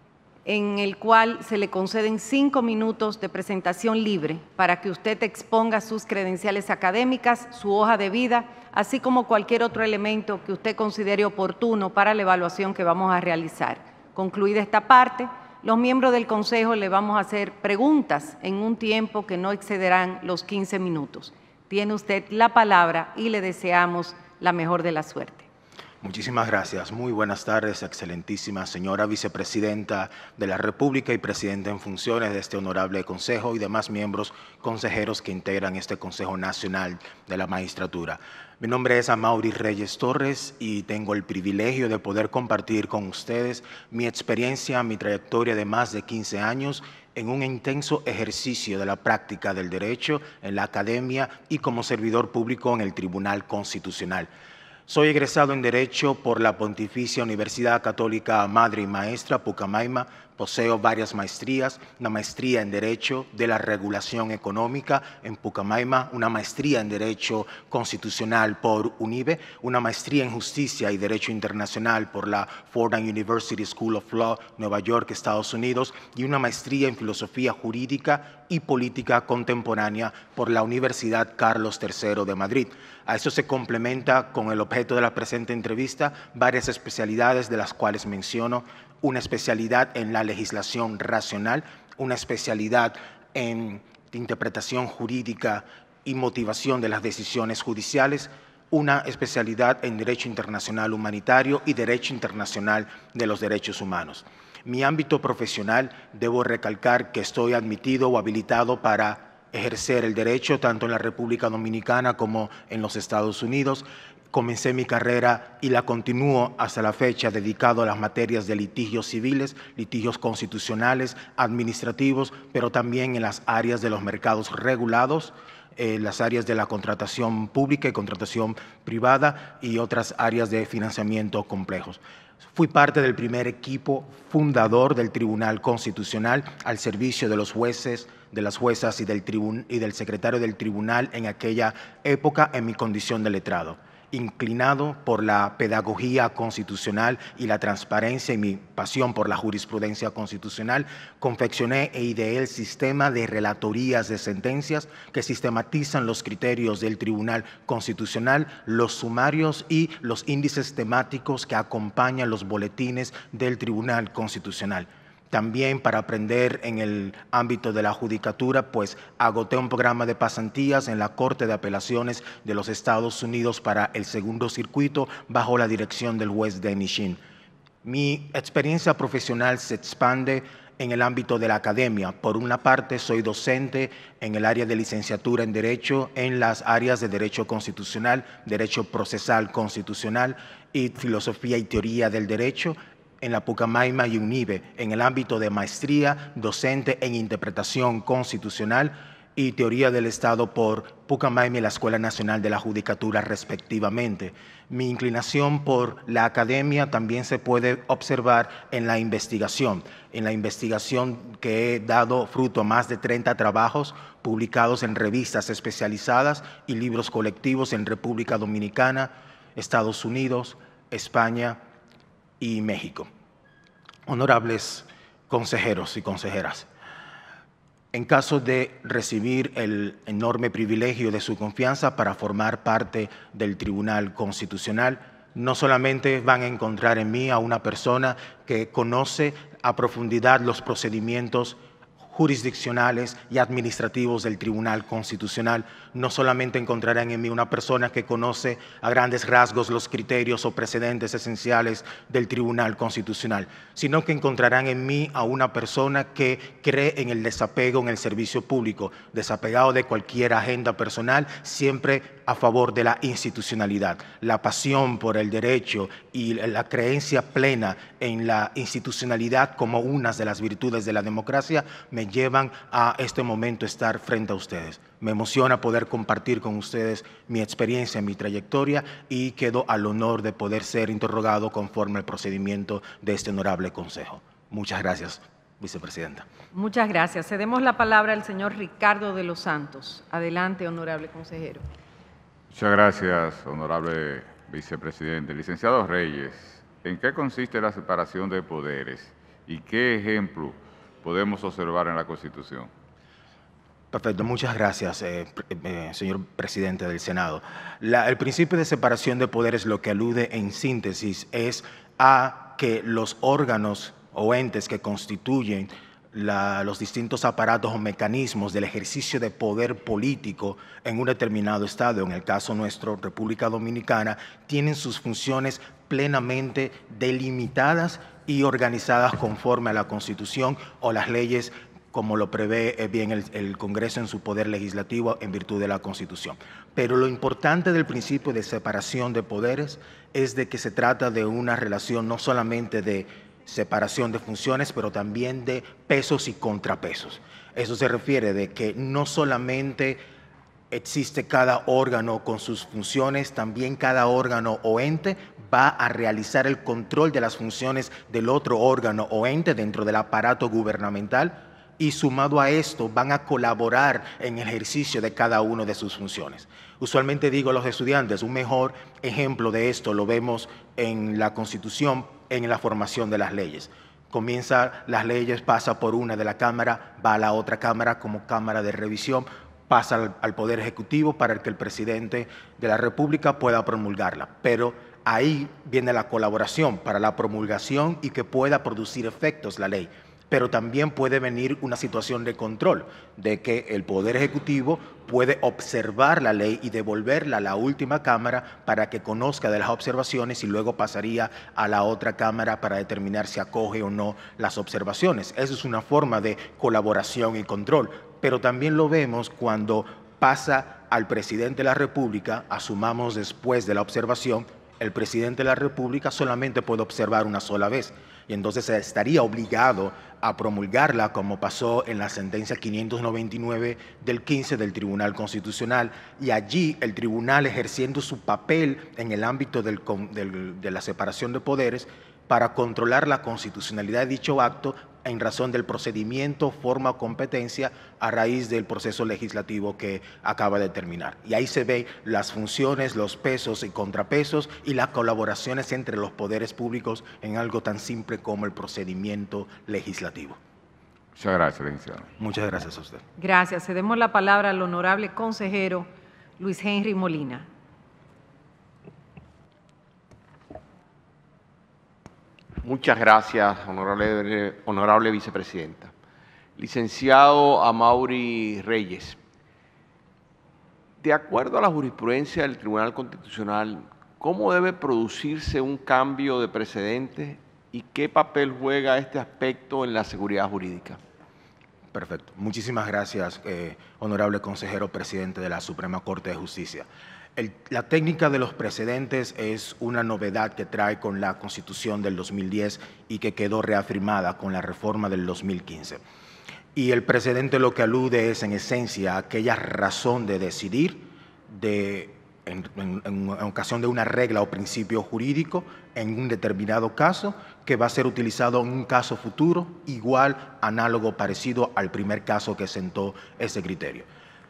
en el cual se le conceden cinco minutos de presentación libre para que usted exponga sus credenciales académicas, su hoja de vida, así como cualquier otro elemento que usted considere oportuno para la evaluación que vamos a realizar. Concluida esta parte, los miembros del Consejo le vamos a hacer preguntas en un tiempo que no excederán los quince minutos. Tiene usted la palabra y le deseamos la mejor de la suerte.
Muchísimas gracias. Muy buenas tardes, excelentísima señora vicepresidenta de la República y presidenta en funciones de este honorable Consejo y demás miembros consejeros que integran este Consejo Nacional de la Magistratura. Mi nombre es Amaury Reyes Torres y tengo el privilegio de poder compartir con ustedes mi experiencia, mi trayectoria de más de quince años en un intenso ejercicio de la práctica del derecho en la academia y como servidor público en el Tribunal Constitucional. Soy egresado en Derecho por la Pontificia Universidad Católica Madre y Maestra Pucamaima. Poseo varias maestrías, una maestría en Derecho de la Regulación Económica en Pucamaima, una maestría en Derecho Constitucional por UNIBE, una maestría en Justicia y Derecho Internacional por la Fordham University School of Law, Nueva York, Estados Unidos, y una maestría en Filosofía Jurídica y Política Contemporánea por la Universidad Carlos tercero de Madrid. A eso se complementa con el objeto de la presente entrevista varias especialidades de las cuales menciono una especialidad en la legislación racional, una especialidad en interpretación jurídica y motivación de las decisiones judiciales, una especialidad en Derecho Internacional Humanitario y Derecho Internacional de los Derechos Humanos. Mi ámbito profesional, debo recalcar que estoy admitido o habilitado para ejercer el derecho tanto en la República Dominicana como en los Estados Unidos. Comencé mi carrera y la continúo hasta la fecha dedicado a las materias de litigios civiles, litigios constitucionales, administrativos, pero también en las áreas de los mercados regulados, eh, las áreas de la contratación pública y contratación privada y otras áreas de financiamiento complejos. Fui parte del primer equipo fundador del Tribunal Constitucional al servicio de los jueces, de las juezas y del, tribun- y del secretario del tribunal en aquella época en mi condición de letrado. Inclinado por la pedagogía constitucional y la transparencia y mi pasión por la jurisprudencia constitucional, confeccioné e ideé el sistema de relatorías de sentencias que sistematizan los criterios del Tribunal Constitucional, los sumarios y los índices temáticos que acompañan los boletines del Tribunal Constitucional. También para aprender en el ámbito de la judicatura, pues agoté un programa de pasantías en la Corte de Apelaciones de los Estados Unidos para el segundo circuito bajo la dirección del juez Dennis Shin. Mi experiencia profesional se expande en el ámbito de la academia. Por una parte, soy docente en el área de licenciatura en Derecho, en las áreas de Derecho Constitucional, Derecho Procesal Constitucional y Filosofía y Teoría del Derecho, en la Pucamaima y UNIBE, en el ámbito de maestría, docente en interpretación constitucional y teoría del Estado por Pucamaima y la Escuela Nacional de la Judicatura, respectivamente. Mi inclinación por la academia también se puede observar en la investigación, en la investigación que he dado fruto a más de treinta trabajos publicados en revistas especializadas y libros colectivos en República Dominicana, Estados Unidos, España y México. Honorables consejeros y consejeras, en caso de recibir el enorme privilegio de su confianza para formar parte del Tribunal Constitucional, no solamente van a encontrar en mí a una persona que conoce a profundidad los procedimientos jurisdiccionales y administrativos del Tribunal Constitucional. No solamente encontrarán en mí una persona que conoce a grandes rasgos los criterios o precedentes esenciales del Tribunal Constitucional, sino que encontrarán en mí a una persona que cree en el desapego en el servicio público, desapegado de cualquier agenda personal, siempre a favor de la institucionalidad. La pasión por el derecho y la creencia plena en la institucionalidad como una de las virtudes de la democracia me llevan a este momento estar frente a ustedes. Me emociona poder compartir con ustedes mi experiencia, mi trayectoria y quedo al honor de poder ser interrogado conforme al procedimiento de este honorable Consejo. Muchas gracias, vicepresidenta.
Muchas gracias. Cedemos la palabra al señor Ricardo de los Santos. Adelante, honorable consejero.
Muchas gracias, honorable vicepresidente. Licenciado Reyes, ¿en qué consiste la separación de poderes y qué ejemplo podemos observar en la Constitución?
Perfecto, muchas gracias, eh, eh, señor presidente del Senado. La, el principio de separación de poderes lo que alude en síntesis es a que los órganos o entes que constituyen la, los distintos aparatos o mecanismos del ejercicio de poder político en un determinado estado, en el caso nuestro, República Dominicana, tienen sus funciones plenamente delimitadas y organizadas conforme a la Constitución o las leyes como lo prevé bien el, el Congreso en su poder legislativo en virtud de la Constitución. Pero lo importante del principio de separación de poderes es de que se trata de una relación no solamente de separación de funciones, pero también de pesos y contrapesos. Eso se refiere de que no solamente existe cada órgano con sus funciones, también cada órgano o ente va a realizar el control de las funciones del otro órgano o ente dentro del aparato gubernamental, y sumado a esto van a colaborar en el ejercicio de cada una de sus funciones. Usualmente digo a los estudiantes, un mejor ejemplo de esto lo vemos en la Constitución, en la formación de las leyes. Comienza las leyes, pasa por una de la Cámara, va a la otra Cámara como Cámara de Revisión, pasa al, al Poder Ejecutivo para que el presidente de la República pueda promulgarla. Pero ahí viene la colaboración para la promulgación y que pueda producir efectos la ley. Pero también puede venir una situación de control, de que el Poder Ejecutivo puede observar la ley y devolverla a la última Cámara para que conozca de las observaciones y luego pasaría a la otra Cámara para determinar si acoge o no las observaciones. Eso es una forma de colaboración y control, pero también lo vemos cuando pasa al Presidente de la República, asumamos después de la observación, el Presidente de la República solamente puede observar una sola vez y entonces estaría obligado a promulgarla, como pasó en la sentencia quinientos noventa y nueve del quince del Tribunal Constitucional, y allí el tribunal, ejerciendo su papel en el ámbito del, del, de la separación de poderes para controlar la constitucionalidad de dicho acto en razón del procedimiento, forma o competencia a raíz del proceso legislativo que acaba de terminar. Y ahí se ven las funciones, los pesos y contrapesos y las colaboraciones entre los poderes públicos en algo tan simple como el procedimiento legislativo.
Muchas gracias, licenciado.
Muchas gracias a usted.
Gracias. Cedemos la palabra al honorable consejero Luis Henry Molina.
Muchas gracias, honorable, honorable vicepresidenta. Licenciado Amaury Reyes, de acuerdo a la jurisprudencia del Tribunal Constitucional, ¿cómo debe producirse un cambio de precedentes y qué papel juega este aspecto en la seguridad jurídica?
Perfecto. Muchísimas gracias, eh, honorable consejero presidente de la Suprema Corte de Justicia. El, la técnica de los precedentes es una novedad que trae con la Constitución del dos mil diez y que quedó reafirmada con la reforma del dos mil quince. Y el precedente lo que alude es, en esencia, a aquella razón de decidir de, en, en, en ocasión de una regla o principio jurídico en un determinado caso que va a ser utilizado en un caso futuro igual, análogo, parecido al primer caso que sentó ese criterio.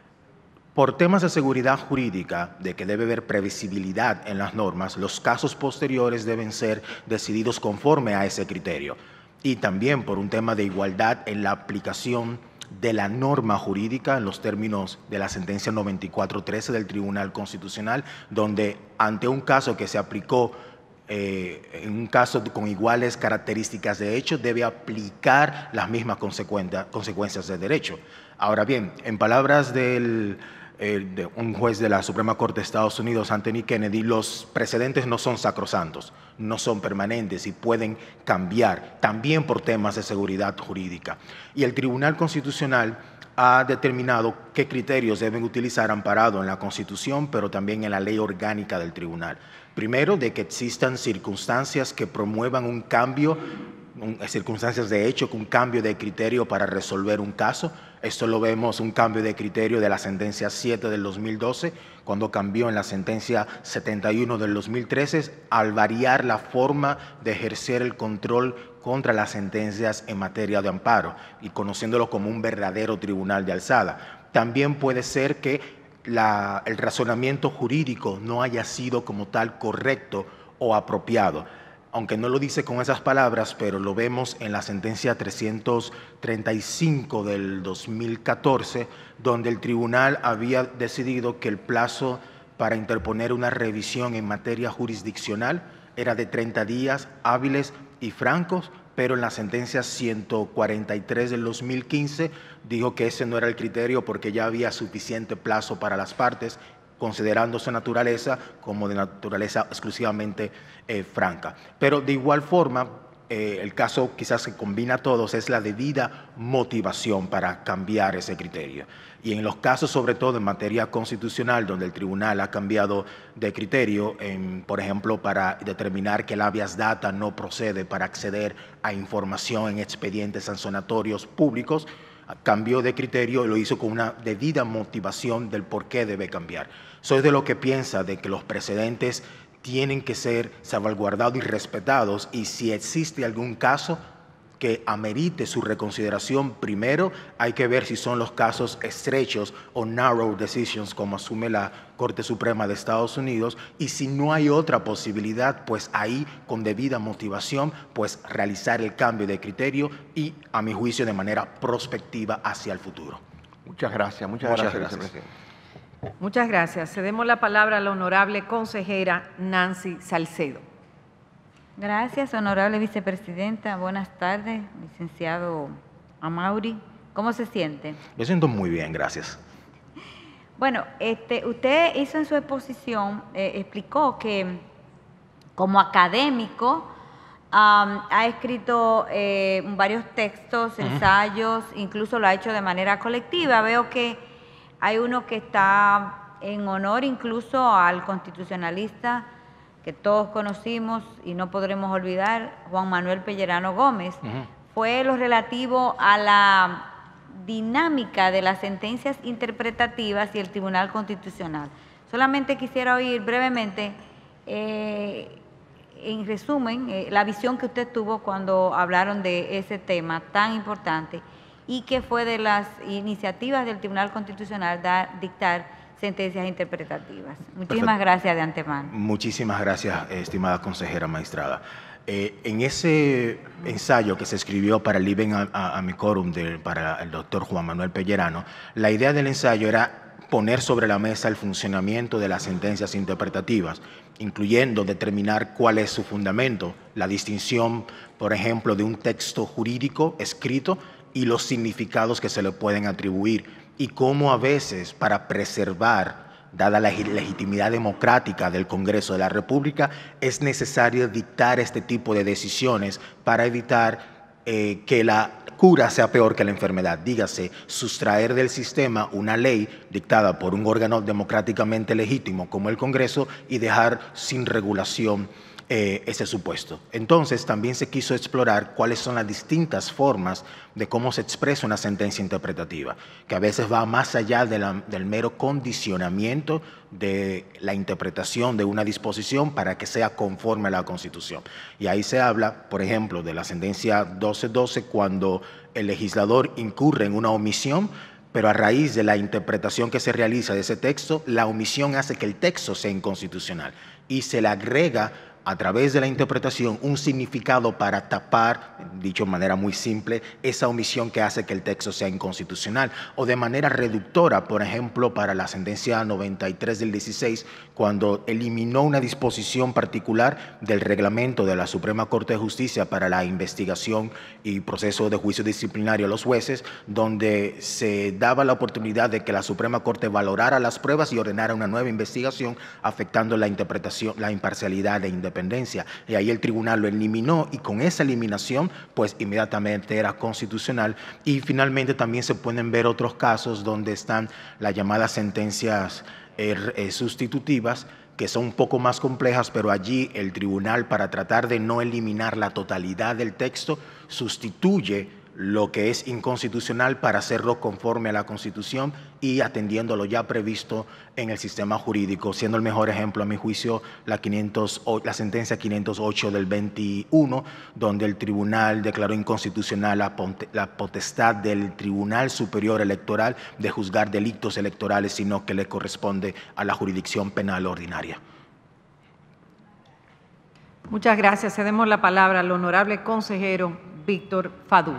Por temas de seguridad jurídica, de que debe haber previsibilidad en las normas, los casos posteriores deben ser decididos conforme a ese criterio. Y también por un tema de igualdad en la aplicación de la norma jurídica en los términos de la sentencia noventa y cuatro trece del Tribunal Constitucional, donde ante un caso que se aplicó eh, en un caso con iguales características de hecho, debe aplicar las mismas consecuencias de derecho. Ahora bien, en palabras del de un juez de la Suprema Corte de Estados Unidos, Anthony Kennedy, los precedentes no son sacrosantos, no son permanentes y pueden cambiar, también por temas de seguridad jurídica. Y el Tribunal Constitucional ha determinado qué criterios deben utilizar amparado en la Constitución, pero también en la ley orgánica del Tribunal. Primero, de que existan circunstancias que promuevan un cambio, un, circunstancias de hecho, un cambio de criterio para resolver un caso. Esto lo vemos, un cambio de criterio de la sentencia siete del dos mil doce, cuando cambió en la sentencia setenta y uno del dos mil trece, al variar la forma de ejercer el control contra las sentencias en materia de amparo y conociéndolo como un verdadero tribunal de alzada. También puede ser que la, el razonamiento jurídico no haya sido como tal correcto o apropiado. Aunque no lo dice con esas palabras, pero lo vemos en la sentencia trescientos treinta y cinco del dos mil catorce, donde el tribunal había decidido que el plazo para interponer una revisión en materia jurisdiccional era de treinta días hábiles y francos, pero en la sentencia ciento cuarenta y tres del dos mil quince dijo que ese no era el criterio porque ya había suficiente plazo para las partes, considerando su naturaleza como de naturaleza exclusivamente eh, franca. Pero de igual forma, eh, el caso quizás que combina a todos es la debida motivación para cambiar ese criterio. Y en los casos, sobre todo en materia constitucional, donde el tribunal ha cambiado de criterio, en, por ejemplo, para determinar que el habeas data no procede para acceder a información en expedientes sancionatorios públicos, cambió de criterio y lo hizo con una debida motivación del por qué debe cambiar. Soy de lo que piensa de que los precedentes tienen que ser salvaguardados y respetados, y si existe algún caso que amerite su reconsideración, primero hay que ver si son los casos estrechos o narrow decisions, como asume la Corte Suprema de Estados Unidos, y si no hay otra posibilidad, pues ahí con debida motivación, pues realizar el cambio de criterio y, a mi juicio, de manera prospectiva hacia el futuro.
Muchas gracias, muchas,
Muchas
gracias,
gracias.
vicepresidente.
Muchas gracias. Cedemos la palabra a la honorable consejera Nancy Salcedo.
Gracias, honorable vicepresidenta. Buenas tardes, licenciado Amaury. ¿Cómo se siente?
Me siento muy bien, gracias.
Bueno, este, usted hizo en su exposición, eh, explicó que como académico um, ha escrito eh, varios textos,
Ujú.
ensayos, incluso lo ha hecho de manera colectiva. Veo que hay uno que está en honor incluso al constitucionalista que todos conocimos y no podremos olvidar, Juan Manuel Pellerano Gómez.
Ujú.
Fue lo relativo a la dinámica de las sentencias interpretativas y el Tribunal Constitucional. Solamente quisiera oír brevemente, eh, en resumen, eh, la visión que usted tuvo cuando hablaron de ese tema tan importante y que fue de las iniciativas del Tribunal Constitucional dar, dictar sentencias interpretativas. Muchísimas
Perfecto.
gracias de antemano.
Muchísimas gracias, estimada consejera magistrada. Eh, en ese ensayo que se escribió para el Libem Amicorum de, para el doctor Juan Manuel Pellerano, la idea del ensayo era poner sobre la mesa el funcionamiento de las sentencias interpretativas, incluyendo determinar cuál es su fundamento, la distinción, por ejemplo, de un texto jurídico escrito y los significados que se le pueden atribuir, y cómo a veces, para preservar, dada la legitimidad democrática del Congreso de la República, es necesario dictar este tipo de decisiones para evitar eh, que la cura sea peor que la enfermedad. Dígase, sustraer del sistema una ley dictada por un órgano democráticamente legítimo como el Congreso y dejar sin regulación Eh, ese supuesto. Entonces, también se quiso explorar cuáles son las distintas formas de cómo se expresa una sentencia interpretativa, que a veces va más allá de la, del mero condicionamiento de la interpretación de una disposición para que sea conforme a la Constitución. Y ahí se habla, por ejemplo, de la sentencia doce doce, cuando el legislador incurre en una omisión, pero a raíz de la interpretación que se realiza de ese texto, la omisión hace que el texto sea inconstitucional y se le agrega a través de la interpretación un significado para tapar, dicho de manera muy simple, esa omisión que hace que el texto sea inconstitucional. O de manera reductora, por ejemplo, para la sentencia noventa y tres del dieciséis, cuando eliminó una disposición particular del reglamento de la Suprema Corte de Justicia para la investigación y proceso de juicio disciplinario a los jueces, donde se daba la oportunidad de que la Suprema Corte valorara las pruebas y ordenara una nueva investigación, afectando la interpretación, la imparcialidad e independencia. Y ahí el tribunal lo eliminó, y con esa eliminación pues inmediatamente era constitucional. Y finalmente también se pueden ver otros casos donde están las llamadas sentencias eh, eh, sustitutivas, que son un poco más complejas, pero allí el tribunal, para tratar de no eliminar la totalidad del texto, sustituye lo que es inconstitucional para hacerlo conforme a la Constitución y atendiendo lo ya previsto en el sistema jurídico, siendo el mejor ejemplo, a mi juicio, la, quinientos, la sentencia quinientos ocho del veintiuno, donde el tribunal declaró inconstitucional la, la potestad del Tribunal Superior Electoral de juzgar delitos electorales, sino que le corresponde a la jurisdicción penal ordinaria.
Muchas gracias. Cedemos la palabra al honorable consejero Víctor Fadul.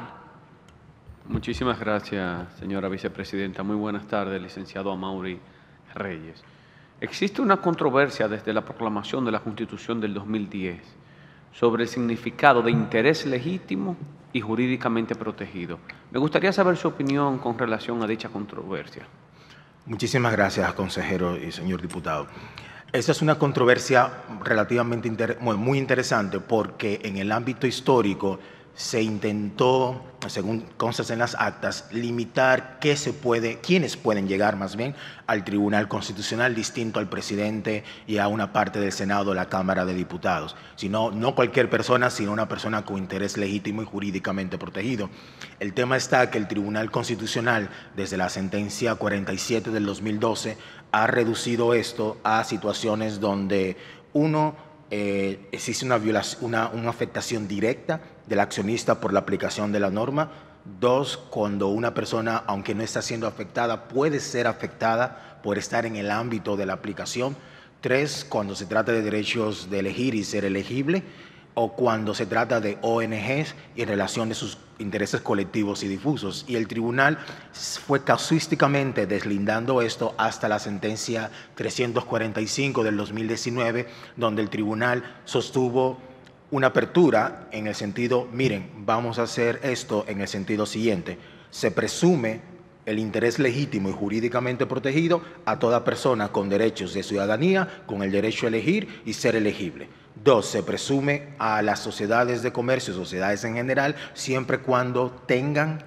Muchísimas gracias, señora vicepresidenta. Muy buenas tardes, licenciado Amaury Reyes. Existe una controversia desde la proclamación de la Constitución del dos mil diez sobre el significado de interés legítimo y jurídicamente protegido. Me gustaría saber su opinión con relación a dicha controversia.
Muchísimas gracias, consejero y señor diputado. Esta es una controversia relativamente inter muy interesante porque en el ámbito histórico se intentó, según consta en las actas, limitar qué se puede, quiénes pueden llegar más bien al Tribunal Constitucional, distinto al presidente y a una parte del Senado, la Cámara de Diputados. Sino, no cualquier persona, sino una persona con interés legítimo y jurídicamente protegido. El tema está que el Tribunal Constitucional, desde la sentencia cuarenta y siete del dos mil doce, ha reducido esto a situaciones donde uno, eh, existe una, violación, una, una afectación directa del accionista por la aplicación de la norma. Dos, cuando una persona, aunque no está siendo afectada, puede ser afectada por estar en el ámbito de la aplicación. Tres, cuando se trata de derechos de elegir y ser elegible, o cuando se trata de O N Ges y en relación de sus intereses colectivos y difusos. Y el tribunal fue casuísticamente deslindando esto hasta la sentencia trescientos cuarenta y cinco del dos mil diecinueve, donde el tribunal sostuvo una apertura en el sentido, miren, vamos a hacer esto en el sentido siguiente. Se presume el interés legítimo y jurídicamente protegido a toda persona con derechos de ciudadanía, con el derecho a elegir y ser elegible. Dos, se presume a las sociedades de comercio, sociedades en general, siempre cuando tengan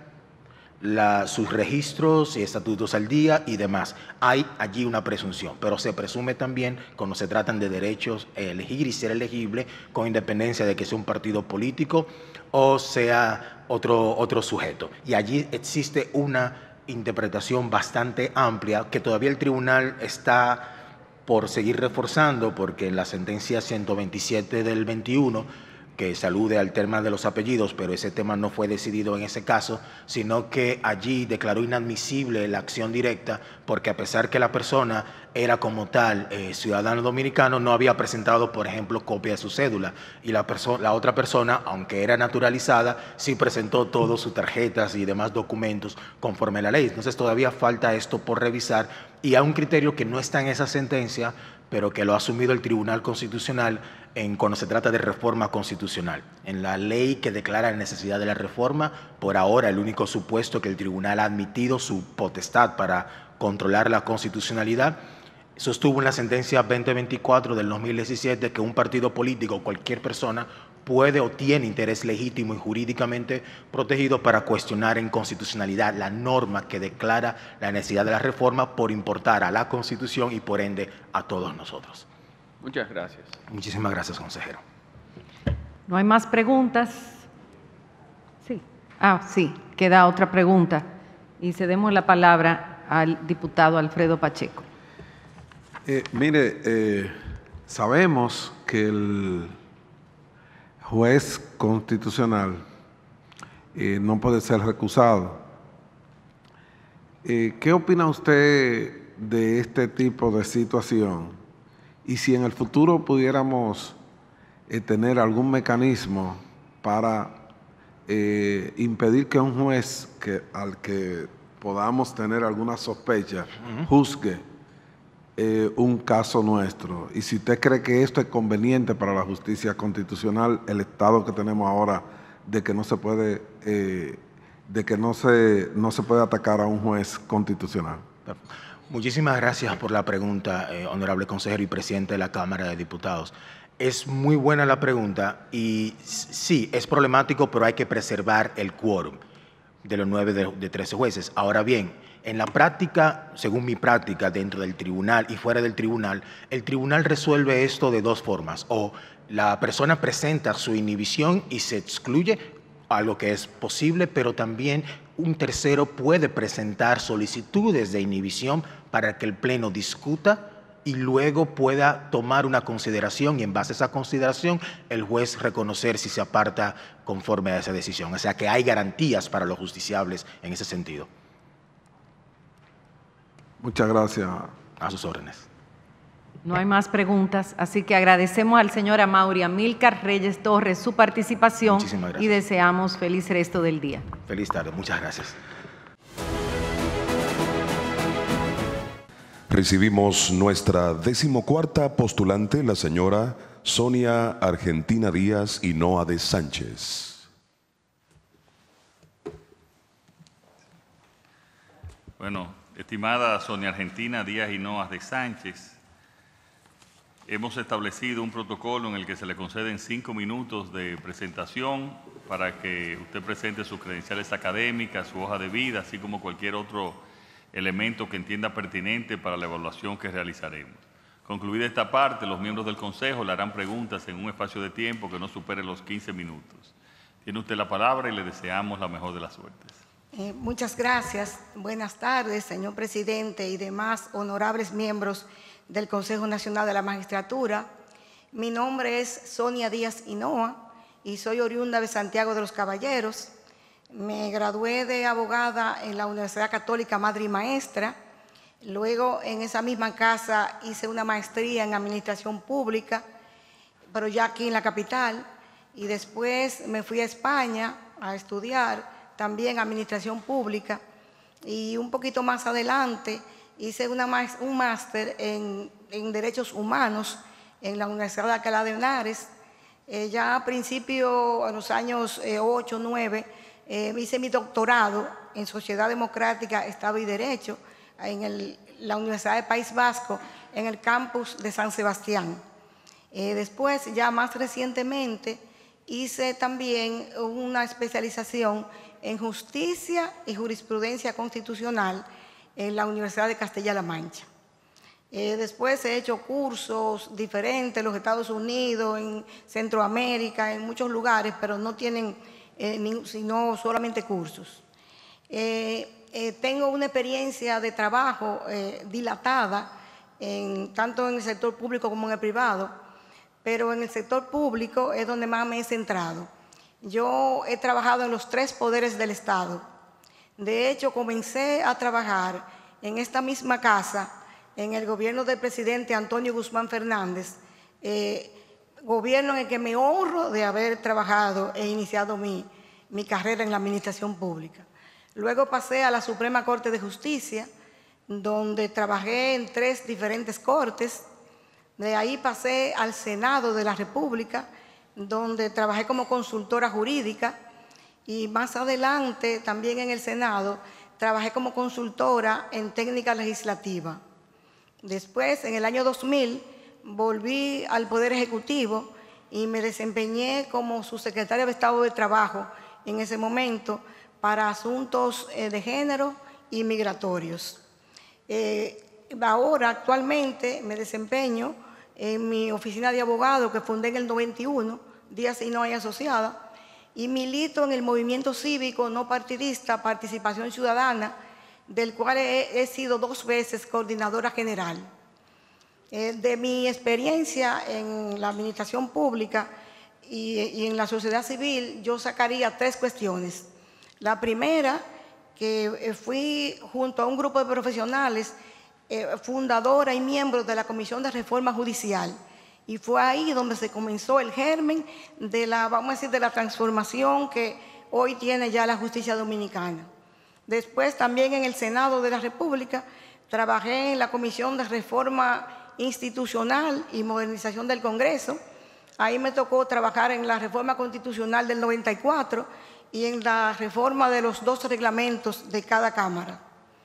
la, sus registros y estatutos al día y demás. Hay allí una presunción, pero se presume también cuando se tratan de derechos a elegir y ser elegible, con independencia de que sea un partido político o sea otro, otro sujeto. Y allí existe una interpretación bastante amplia que todavía el tribunal está por seguir reforzando, porque en la sentencia ciento veintisiete del veintiuno, que se alude al tema de los apellidos, pero ese tema no fue decidido en ese caso, sino que allí declaró inadmisible la acción directa, porque a pesar que la persona era como tal eh, ciudadano dominicano, no había presentado, por ejemplo, copia de su cédula, y la, la otra persona, aunque era naturalizada, sí presentó todas sus tarjetas y demás documentos conforme a la ley. Entonces todavía falta esto por revisar, y hay un criterio que no está en esa sentencia, pero que lo ha asumido el Tribunal Constitucional en cuando se trata de reforma constitucional. En la ley que declara la necesidad de la reforma, por ahora el único supuesto que el tribunal ha admitido su potestad para controlar la constitucionalidad, sostuvo en la sentencia veinte veinticuatro del dos mil diecisiete que un partido político o cualquier persona puede o tiene interés legítimo y jurídicamente protegido para cuestionar en constitucionalidad la norma que declara la necesidad de la reforma por importar a la Constitución y por ende a todos nosotros.
Muchas gracias.
Muchísimas gracias, consejero.
¿No hay más preguntas? Sí. Ah, sí, queda otra pregunta. Y cedemos la palabra al diputado Alfredo Pacheco.
Eh, mire, eh, sabemos que el juez constitucional eh, no puede ser recusado. Eh, ¿Qué opina usted de este tipo de situación? Y si en el futuro pudiéramos eh, tener algún mecanismo para eh, impedir que un juez que, al que podamos tener alguna sospecha uh-huh. juzgue eh, un caso nuestro. Y si usted cree que esto es conveniente para la justicia constitucional, el estado que tenemos ahora de que no se puede, eh, de que no se, no se puede atacar a un juez constitucional.
Perfecto. Muchísimas gracias por la pregunta, eh, honorable consejero y presidente de la Cámara de Diputados. Es muy buena la pregunta y sí, es problemático, pero hay que preservar el quórum de los nueve de, de trece jueces. Ahora bien, en la práctica, según mi práctica dentro del tribunal y fuera del tribunal, el tribunal resuelve esto de dos formas. O la persona presenta su inhibición y se excluye, algo que es posible, pero también un tercero puede presentar solicitudes de inhibición para que el Pleno discuta y luego pueda tomar una consideración y en base a esa consideración el juez reconocer si se aparta conforme a esa decisión. O sea que hay garantías para los justiciables en ese sentido.
Muchas gracias.
A sus órdenes.
No hay más preguntas, así que agradecemos al señor Amaury Amílcar Reyes Torres su participación y deseamos feliz resto del día.
Feliz tarde, muchas gracias.
Recibimos nuestra decimocuarta postulante, la señora Sonia Argentina Díaz Hinoa de Sánchez.
Bueno, estimada Sonia Argentina Díaz Hinoa de Sánchez, hemos establecido un protocolo en el que se le conceden cinco minutos de presentación para que usted presente sus credenciales académicas, su hoja de vida, así como cualquier otro elemento que entienda pertinente para la evaluación que realizaremos. Concluida esta parte, los miembros del Consejo le harán preguntas en un espacio de tiempo que no supere los quince minutos. Tiene usted la palabra y le deseamos la mejor de las suertes.
Eh, muchas gracias. Buenas tardes, señor presidente y demás honorables miembros del Consejo Nacional de la Magistratura. Mi nombre es Sonia Díaz Hinoa y soy oriunda de Santiago de los Caballeros. Me gradué de abogada en la Universidad Católica Madre y Maestra. Luego, en esa misma casa, hice una maestría en Administración Pública, pero ya aquí en la capital. Y después me fui a España a estudiar también Administración Pública. Y un poquito más adelante hice una, un máster en, en Derechos Humanos en la Universidad de Alcalá de Henares. Eh, ya a principio, en los años eh, ocho, nueve, eh, hice mi doctorado en Sociedad Democrática, Estado y Derecho en el, la Universidad del País Vasco, en el campus de San Sebastián. Eh, después, ya más recientemente, hice también una especialización en Justicia y Jurisprudencia Constitucional en la Universidad de Castilla-La Mancha. Eh, después he hecho cursos diferentes en los Estados Unidos, en Centroamérica, en muchos lugares, pero no tienen eh, ni, sino solamente cursos. Eh, eh, tengo una experiencia de trabajo eh, dilatada, en, tanto en el sector público como en el privado, pero en el sector público es donde más me he centrado. Yo he trabajado en los tres poderes del Estado. De hecho, comencé a trabajar en esta misma casa, en el gobierno del presidente Antonio Guzmán Fernández, eh, gobierno en el que me honro de haber trabajado e iniciado mi, mi carrera en la administración pública. Luego pasé a la Suprema Corte de Justicia, donde trabajé en tres diferentes cortes. De ahí pasé al Senado de la República, donde trabajé como consultora jurídica, y más adelante también en el Senado trabajé como consultora en técnica legislativa. Después, en el año dos mil, volví al Poder Ejecutivo y me desempeñé como subsecretaria de Estado de Trabajo en ese momento para asuntos eh, de género y migratorios. Eh, ahora, actualmente, me desempeño en mi oficina de abogado que fundé en el noventa y uno, Díaz Hinoa y Asociada, y milito en el movimiento cívico no partidista Participación Ciudadana, del cual he, he sido dos veces coordinadora general. Eh, de mi experiencia en la administración pública y, y en la sociedad civil, yo sacaría tres cuestiones. La primera, que fui junto a un grupo de profesionales eh, fundadora y miembro de la Comisión de Reforma Judicial, y fue ahí donde se comenzó el germen de la, vamos a decir, de la transformación que hoy tiene ya la justicia dominicana. Después también en el Senado de la República trabajé en la Comisión de Reforma Institucional y Modernización del Congreso. Ahí me tocó trabajar en la reforma constitucional del noventa y cuatro y en la reforma de los dos reglamentos de cada Cámara.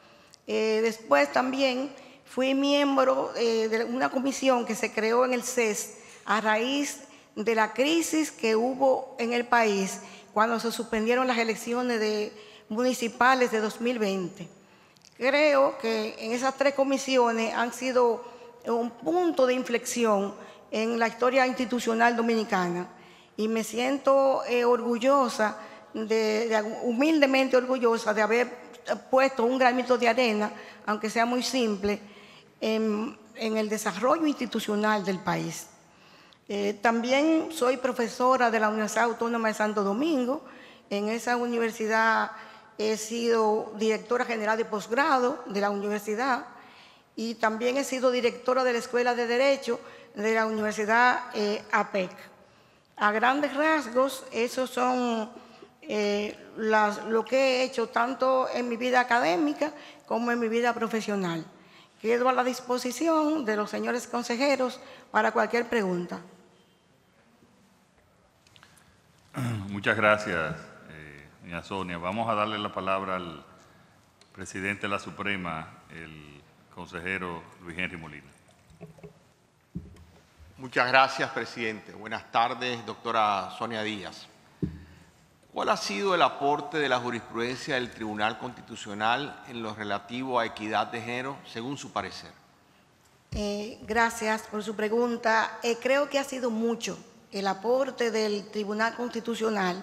Eh, después también fui miembro eh, de una comisión que se creó en el C E S a raíz de la crisis que hubo en el país cuando se suspendieron las elecciones de municipales de dos mil veinte. Creo que en esas tres comisiones han sido un punto de inflexión en la historia institucional dominicana y me siento eh, orgullosa de, de, humildemente orgullosa de haber puesto un granito de arena, aunque sea muy simple, en, en el desarrollo institucional del país. Eh, también soy profesora de la Universidad Autónoma de Santo Domingo. En esa universidad he sido directora general de posgrado de la universidad y también he sido directora de la Escuela de Derecho de la Universidad eh, A P E C. A grandes rasgos, esos son eh, las, lo que he hecho tanto en mi vida académica como en mi vida profesional. Quedo a la disposición de los señores consejeros para cualquier pregunta.
Muchas gracias, eh, doña Sonia. Vamos a darle la palabra al presidente de la Suprema, el consejero Luis Henry Molina.
Muchas gracias, presidente. Buenas tardes, doctora Sonia Díaz. ¿Cuál ha sido el aporte de la jurisprudencia del Tribunal Constitucional en lo relativo a equidad de género, según su parecer?
Eh, gracias por su pregunta. Eh, creo que ha sido mucho el aporte del Tribunal Constitucional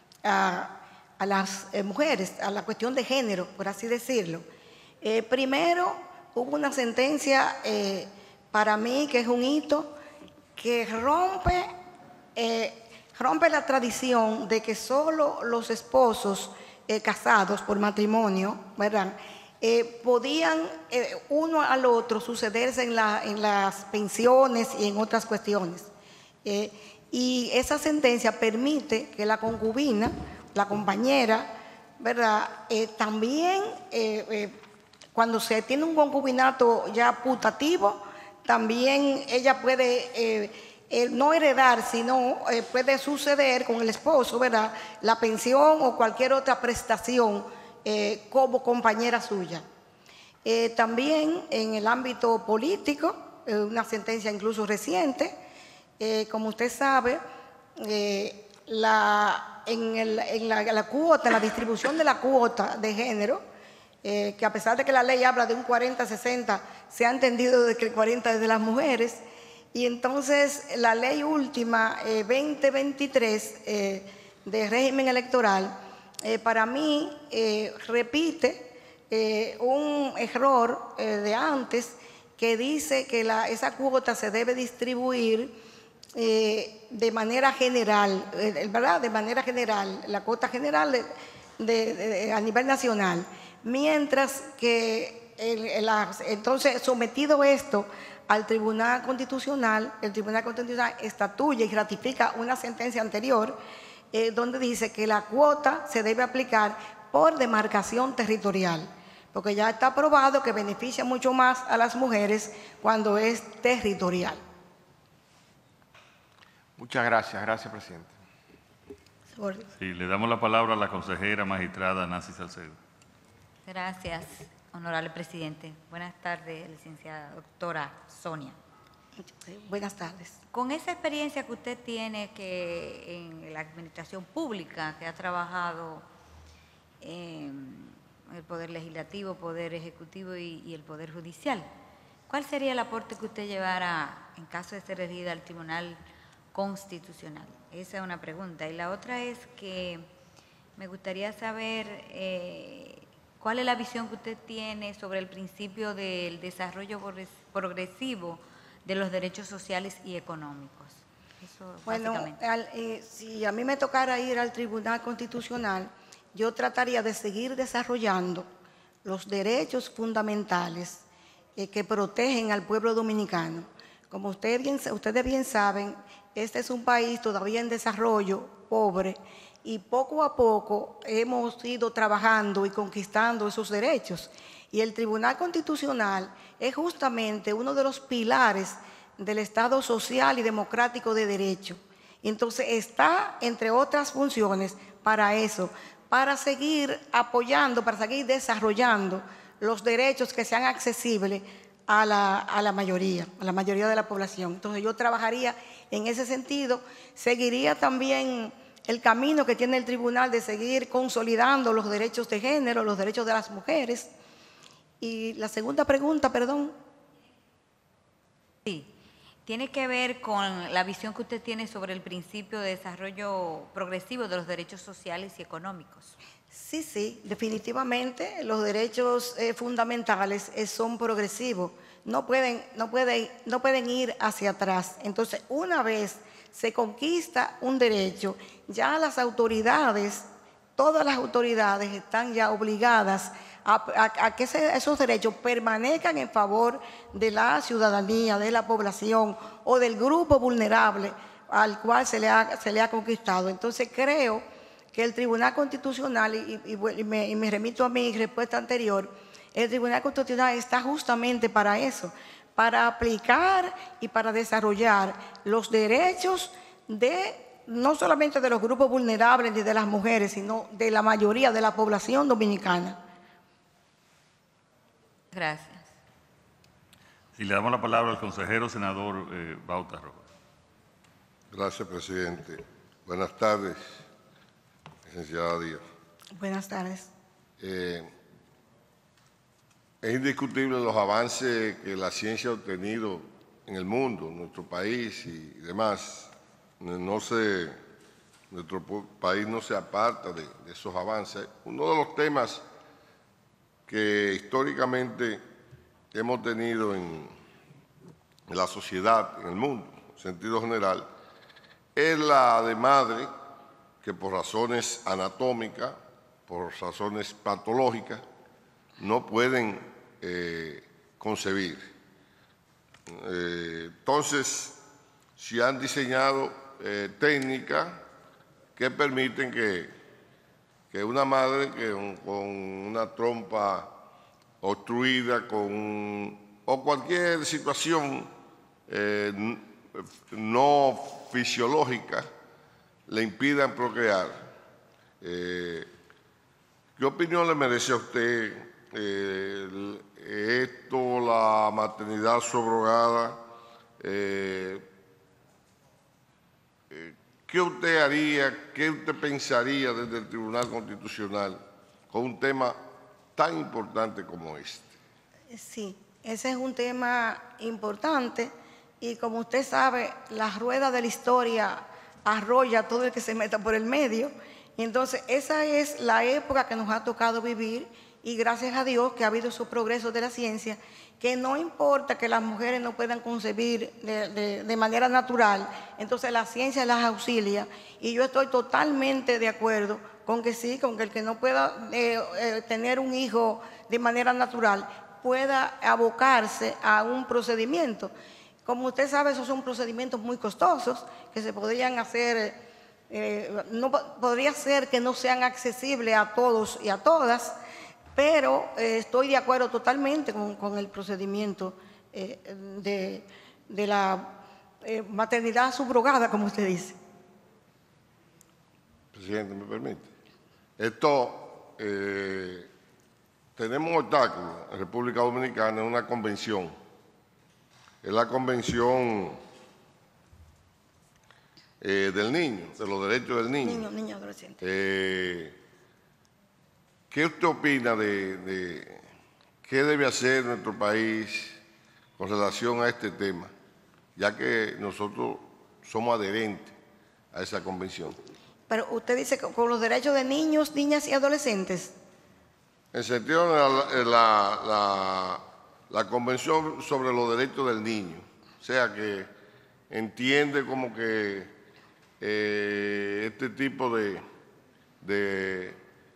a, a las eh, mujeres, a la cuestión de género, por así decirlo. Eh, primero, hubo una sentencia eh, para mí que es un hito que rompe, eh, rompe la tradición de que solo los esposos eh, casados por matrimonio, ¿verdad?, eh, podían eh, uno al otro sucederse en, la, en las pensiones y en otras cuestiones. Eh, y esa sentencia permite que la concubina, la compañera, ¿verdad?, eh, también eh, eh, cuando se tiene un concubinato ya putativo, también ella puede eh, eh, no heredar, sino eh, puede suceder con el esposo, ¿verdad?, la pensión o cualquier otra prestación eh, como compañera suya. Eh, también en el ámbito político, eh, una sentencia incluso reciente, eh, como usted sabe, eh, la, en, el, en la, la cuota, en la distribución de la cuota de género, Eh, que a pesar de que la ley habla de un cuarenta sesenta, se ha entendido de que el cuarenta es de las mujeres, y entonces la ley última eh, veinte veintitrés eh, de régimen electoral, eh, para mí eh, repite eh, un error eh, de antes que dice que la, esa cuota se debe distribuir eh, de manera general, eh, ¿verdad? De manera general, la cuota general de, de, de, a nivel nacional. Mientras que el, el, entonces sometido esto al Tribunal Constitucional, el Tribunal Constitucional estatuye y ratifica una sentencia anterior eh, donde dice que la cuota se debe aplicar por demarcación territorial, porque ya está probado que beneficia mucho más a las mujeres cuando es territorial.
Muchas gracias, gracias, presidente.
Sí, le damos la palabra a la consejera magistrada Nancy Salcedo.
Gracias, honorable presidente. Buenas tardes, licenciada doctora Sonia.
Buenas tardes.
Con esa experiencia que usted tiene que en la administración pública, que ha trabajado en el Poder Legislativo, Poder Ejecutivo y, y el Poder Judicial, ¿cuál sería el aporte que usted llevara en caso de ser elegida al Tribunal Constitucional? Esa es una pregunta. Y la otra es que me gustaría saber eh, cuál es la visión que usted tiene sobre el principio del desarrollo progresivo de los derechos sociales y económicos. Eso,
bueno,
básicamente.
Al, eh, si a mí me tocara ir al Tribunal Constitucional, yo trataría de seguir desarrollando los derechos fundamentales eh, que protegen al pueblo dominicano. Como usted bien, ustedes bien saben, este es un país todavía en desarrollo, pobre, y poco a poco hemos ido trabajando y conquistando esos derechos. Y el Tribunal Constitucional es justamente uno de los pilares del Estado social y democrático de derecho. Entonces está, entre otras funciones, para eso, para seguir apoyando, para seguir desarrollando los derechos que sean accesibles a la, a la mayoría, a la mayoría de la población. Entonces yo trabajaría en ese sentido, seguiría también el camino que tiene el tribunal de seguir consolidando los derechos de género, los derechos de las mujeres. Y la segunda pregunta, perdón.
Sí, tiene que ver con la visión que usted tiene sobre el principio de desarrollo progresivo de los derechos sociales y económicos.
Sí, sí, definitivamente los derechos eh, fundamentales eh, son progresivos, no pueden, no, pueden, no pueden ir hacia atrás. Entonces, una vez se conquista un derecho, ya las autoridades, todas las autoridades están ya obligadas a, a, a que ese, esos derechos permanezcan en favor de la ciudadanía, de la población o del grupo vulnerable al cual se le ha, se le ha conquistado. Entonces, creo que el Tribunal Constitucional, y, y, y, me, y me remito a mi respuesta anterior, el Tribunal Constitucional está justamente para eso, para aplicar y para desarrollar los derechos de no solamente de los grupos vulnerables ni de las mujeres, sino de la mayoría de la población dominicana.
Gracias.
Si le damos la palabra al consejero senador eh, Bauta Rojas.
Gracias, presidente. Buenas tardes, licenciada Díaz.
Buenas tardes.
Eh, es indiscutible los avances que la ciencia ha obtenido en el mundo, en nuestro país y demás. No se, nuestro país no se aparta de, de esos avances. Uno de los temas que históricamente hemos tenido en, en la sociedad, en el mundo, en sentido general, es la de madre que por razones anatómicas, por razones patológicas, no pueden eh, concebir. Eh, entonces, se han diseñado eh, técnicas que permiten que, que una madre que un, con una trompa obstruida con, o cualquier situación eh, no fisiológica le impidan procrear. Eh, ¿Qué opinión le merece a usted eh, esto, la maternidad subrogada? Eh, eh, ¿Qué usted haría, qué usted pensaría desde el Tribunal Constitucional con un tema tan importante como este?
Sí, ese es un tema importante y como usted sabe, la rueda de la historia arrolla a todo el que se meta por el medio. Y entonces esa es la época que nos ha tocado vivir y gracias a Dios que ha habido esos progresos de la ciencia, que no importa que las mujeres no puedan concebir de, de, de manera natural, entonces la ciencia las auxilia y yo estoy totalmente de acuerdo con que sí, con que el que no pueda eh, eh, tener un hijo de manera natural pueda abocarse a un procedimiento. Como usted sabe, esos son procedimientos muy costosos que se podrían hacer, eh, no podría ser que no sean accesibles a todos y a todas, pero eh, estoy de acuerdo totalmente con, con el procedimiento eh, de, de la eh, maternidad subrogada, como usted dice.
Presidente, ¿me permite? Esto, eh, tenemos un obstáculo en República Dominicana, en una convención. Es la Convención eh, del Niño, de los Derechos del Niño.
Niño, niño, adolescente.
Eh, ¿Qué usted opina de, de qué debe hacer nuestro país con relación a este tema, ya que nosotros somos adherentes a esa convención?
Pero usted dice que con los derechos de niños, niñas y adolescentes.
En sentido de la, la, la, la Convención sobre los Derechos del Niño, o sea que entiende como que eh, este tipo de, de,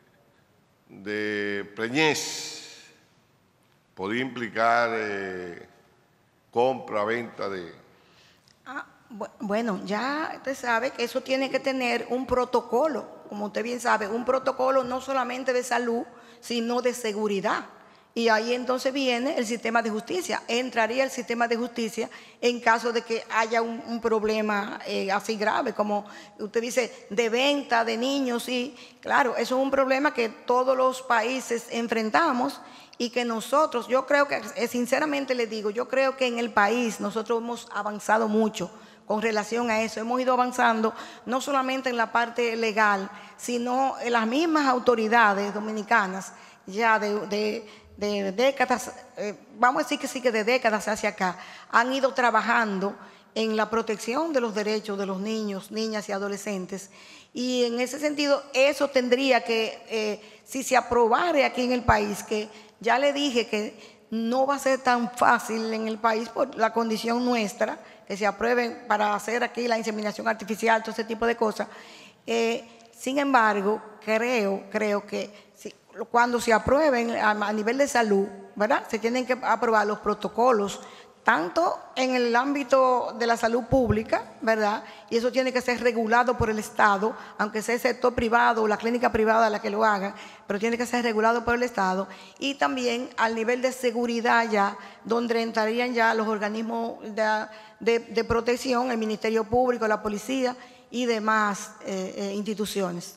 de preñez podría implicar eh, compra, venta de...
Ah, bu bueno, ya usted sabe que eso tiene que tener un protocolo, como usted bien sabe, un protocolo no solamente de salud, sino de seguridad. Y ahí entonces viene el sistema de justicia. Entraría el sistema de justicia en caso de que haya un, un problema eh, así grave, como usted dice, de venta de niños. Y claro, eso es un problema que todos los países enfrentamos y que nosotros, yo creo que, sinceramente le digo, yo creo que en el país nosotros hemos avanzado mucho con relación a eso. Hemos ido avanzando no solamente en la parte legal, sino en las mismas autoridades dominicanas ya de... de de décadas, eh, vamos a decir que sí que de décadas hacia acá, han ido trabajando en la protección de los derechos de los niños, niñas y adolescentes. Y en ese sentido, eso tendría que, eh, si se aprobara aquí en el país, que ya le dije que no va a ser tan fácil en el país por la condición nuestra, que se aprueben para hacer aquí la inseminación artificial, todo ese tipo de cosas. Eh, sin embargo, creo, creo que si, cuando se aprueben a, a nivel de salud, ¿verdad? Se tienen que aprobar los protocolos, tanto en el ámbito de la salud pública, ¿verdad? Y eso tiene que ser regulado por el Estado, aunque sea el sector privado o la clínica privada la que lo haga, pero tiene que ser regulado por el Estado. Y también al nivel de seguridad ya, donde entrarían ya los organismos de, de, de protección, el Ministerio Público, la Policía y demás eh, eh, instituciones.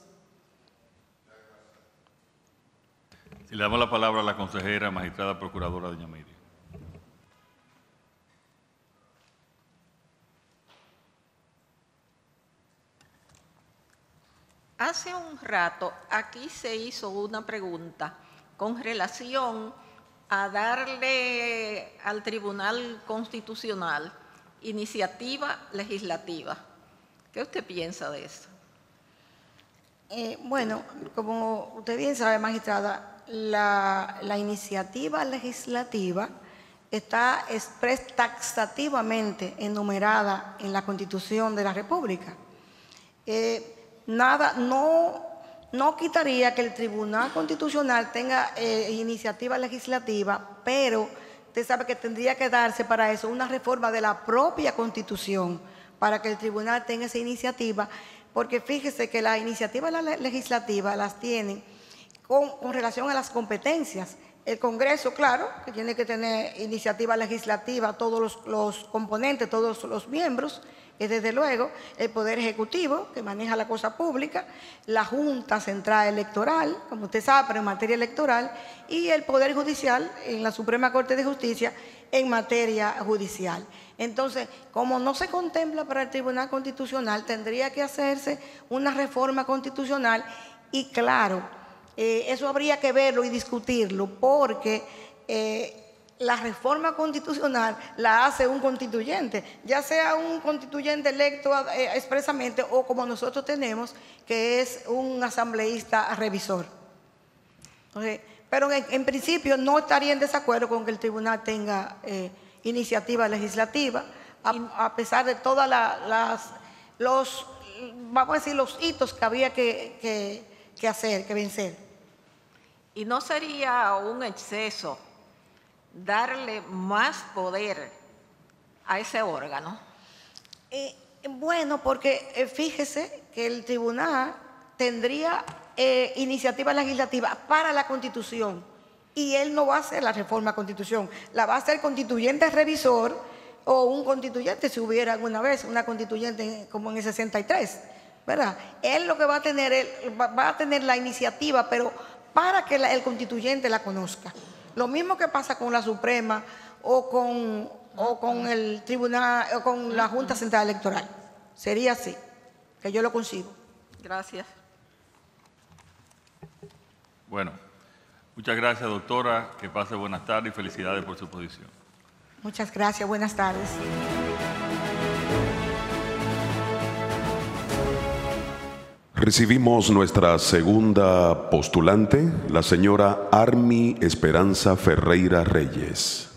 Si le damos la palabra a la consejera, magistrada procuradora doña Miriam.
Hace un rato aquí se hizo una pregunta con relación a darle al Tribunal Constitucional iniciativa legislativa. ¿Qué usted piensa de eso?
Eh, bueno, como usted bien sabe, magistrada, la, la iniciativa legislativa está expres taxativamente enumerada en la Constitución de la República. Eh, Nada, no, no quitaría que el Tribunal Constitucional tenga eh, iniciativa legislativa, pero usted sabe que tendría que darse para eso una reforma de la propia Constitución para que el Tribunal tenga esa iniciativa, porque fíjese que las iniciativas legislativas las tienen con, con relación a las competencias. El Congreso, claro, que tiene que tener iniciativa legislativa, todos los, los componentes, todos los miembros, y desde luego el Poder Ejecutivo, que maneja la cosa pública, la Junta Central Electoral, como usted sabe, pero en materia electoral, y el Poder Judicial en la Suprema Corte de Justicia en materia judicial. Entonces, como no se contempla para el Tribunal Constitucional, tendría que hacerse una reforma constitucional y claro, eh, eso habría que verlo y discutirlo porque eh, la reforma constitucional la hace un constituyente, ya sea un constituyente electo eh, expresamente o como nosotros tenemos, que es un asambleísta revisor. Entonces, pero en, en principio no estaría en desacuerdo con que el tribunal tenga eh, iniciativa legislativa, a, a pesar de todas la, las, los, vamos a decir, los hitos que había que, que, que hacer, que vencer.
¿Y no sería un exceso darle más poder a ese órgano?
Eh, bueno, porque eh, fíjese que el tribunal tendría eh, iniciativa legislativa para la Constitución y él no va a hacer la reforma Constitución, la va a hacer constituyente revisor o un constituyente si hubiera alguna vez, una constituyente como en el sesenta y tres, ¿verdad? Él lo que va a tener, él va, va a tener la iniciativa, pero para que la, el constituyente la conozca. Lo mismo que pasa con la Suprema o con, o con el Tribunal o con la Junta Central Electoral. Sería así, que yo lo consigo.
Gracias.
Bueno, muchas gracias, doctora. Que pase buenas tardes y felicidades por su posición.
Muchas gracias. Buenas tardes.
Recibimos nuestra segunda postulante, la señora Armi Esperanza Ferreira Reyes.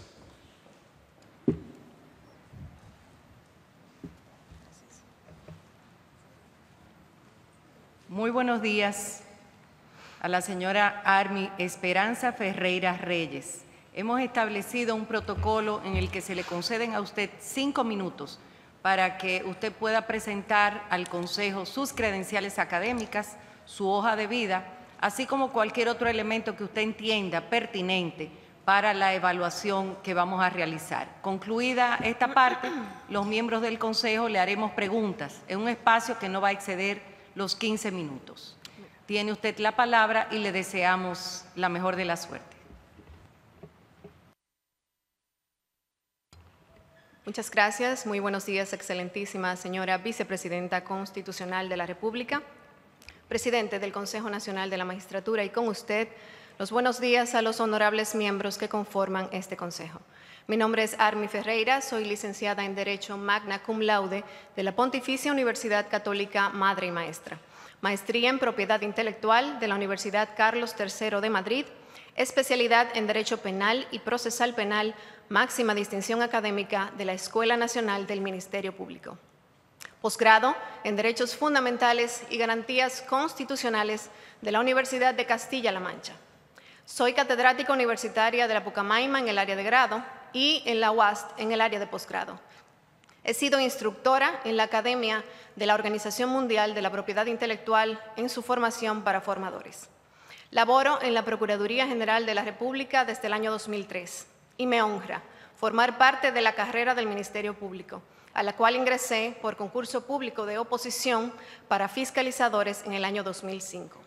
Muy buenos días a la señora Armi Esperanza Ferreira Reyes. Hemos establecido un protocolo en el que se le conceden a usted cinco minutos para que usted pueda presentar al Consejo sus credenciales académicas, su hoja de vida, así como cualquier otro elemento que usted entienda pertinente para la evaluación que vamos a realizar. Concluida esta parte, los miembros del Consejo le haremos preguntas en un espacio que no va a exceder los quince minutos. Tiene usted la palabra y le deseamos la mejor de la suerte.
Muchas gracias. Muy buenos días, excelentísima señora Vicepresidenta Constitucional de la República, Presidente del Consejo Nacional de la Magistratura y con usted, Los buenos días a los honorables miembros que conforman este Consejo. Mi nombre es Armi Ferreira, soy licenciada en Derecho magna cum laude de la Pontificia Universidad Católica Madre y Maestra. Maestría en Propiedad Intelectual de la Universidad Carlos tercero de Madrid, especialidad en Derecho Penal y Procesal Penal, máxima distinción académica de la Escuela Nacional del Ministerio Público. Posgrado en Derechos Fundamentales y Garantías Constitucionales de la Universidad de Castilla-La Mancha. Soy catedrática universitaria de la Pucamaima en el área de grado y en la U A S T en el área de posgrado. He sido instructora en la Academia de la Organización Mundial de la Propiedad Intelectual en su formación para formadores. Laboro en la Procuraduría General de la República desde el año dos mil tres y me honra formar parte de la carrera del Ministerio Público, a la cual ingresé por concurso público de oposición para fiscalizadores en el año dos mil cinco.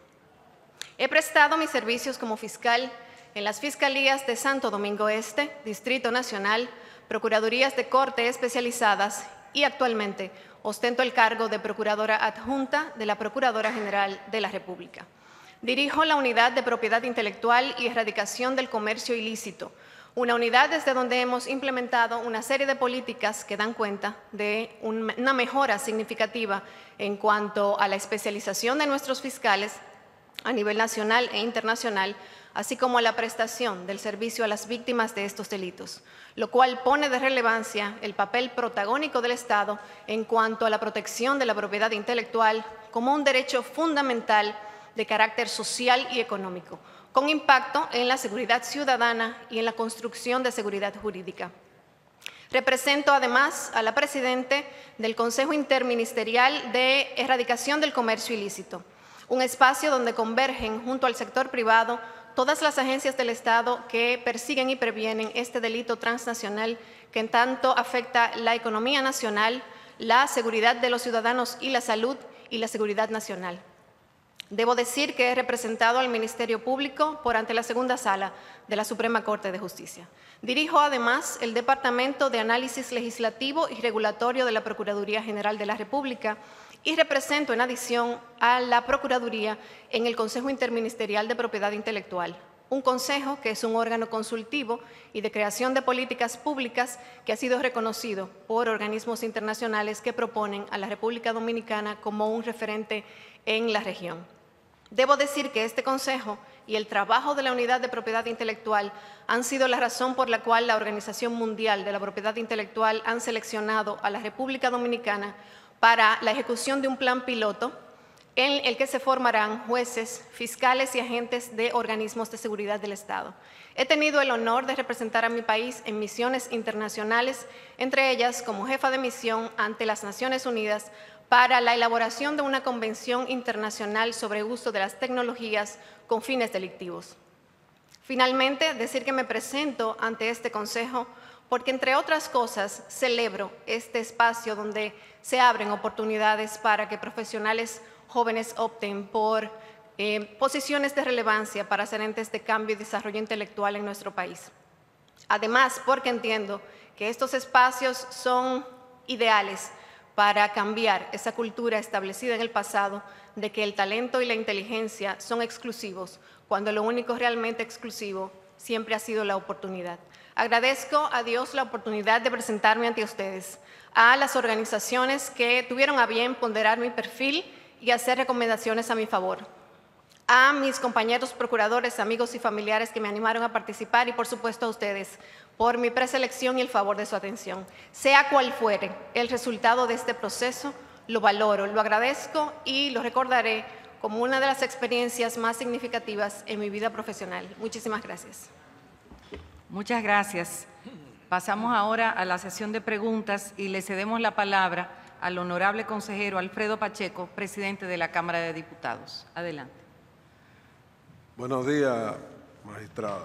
He prestado mis servicios como fiscal en las Fiscalías de Santo Domingo Este, Distrito Nacional, Procuradurías de Corte especializadas y actualmente ostento el cargo de Procuradora Adjunta de la Procuradora General de la República. Dirijo la Unidad de Propiedad Intelectual y Erradicación del Comercio Ilícito, una unidad desde donde hemos implementado una serie de políticas que dan cuenta de una mejora significativa en cuanto a la especialización de nuestros fiscales a nivel nacional e internacional, así como a la prestación del servicio a las víctimas de estos delitos, lo cual pone de relevancia el papel protagónico del Estado en cuanto a la protección de la propiedad intelectual como un derecho fundamental de carácter social y económico, con impacto en la seguridad ciudadana y en la construcción de seguridad jurídica. Represento además a la Presidente del Consejo Interministerial de Erradicación del Comercio Ilícito, un espacio donde convergen junto al sector privado todas las agencias del Estado que persiguen y previenen este delito transnacional que en tanto afecta la economía nacional, la seguridad de los ciudadanos y la salud y la seguridad nacional. Debo decir que he representado al Ministerio Público por ante la segunda sala de la Suprema Corte de Justicia. Dirijo además el Departamento de Análisis Legislativo y Regulatorio de la Procuraduría General de la República y represento en adición a la Procuraduría en el Consejo Interministerial de Propiedad Intelectual, un consejo que es un órgano consultivo y de creación de políticas públicas que ha sido reconocido por organismos internacionales que proponen a la República Dominicana como un referente en la región. Debo decir que este consejo y el trabajo de la Unidad de Propiedad Intelectual han sido la razón por la cual la Organización Mundial de la Propiedad Intelectual han seleccionado a la República Dominicana para la ejecución de un plan piloto en el que se formarán jueces, fiscales y agentes de organismos de seguridad del Estado. He tenido el honor de representar a mi país en misiones internacionales, entre ellas como jefa de misión ante las Naciones Unidas para la elaboración de una convención internacional sobre uso de las tecnologías con fines delictivos. Finalmente, decir que me presento ante este Consejo porque, entre otras cosas, celebro este espacio donde se abren oportunidades para que profesionales jóvenes opten por eh, posiciones de relevancia para ser entes de cambio y desarrollo intelectual en nuestro país. Además, porque entiendo que estos espacios son ideales para cambiar esa cultura establecida en el pasado de que el talento y la inteligencia son exclusivos, cuando lo único realmente exclusivo siempre ha sido la oportunidad. Agradezco a Dios la oportunidad de presentarme ante ustedes, a las organizaciones que tuvieron a bien ponderar mi perfil y hacer recomendaciones a mi favor, a mis compañeros procuradores, amigos y familiares que me animaron a participar y, por supuesto, a ustedes por mi preselección y el favor de su atención. Sea cual fuere el resultado de este proceso, lo valoro, lo agradezco y lo recordaré como una de las experiencias más significativas en mi vida profesional. Muchísimas gracias.
Muchas gracias. Pasamos ahora a la sesión de preguntas y le cedemos la palabra al honorable consejero Alfredo Pacheco, presidente de la Cámara de Diputados. Adelante.
Buenos días, magistrada.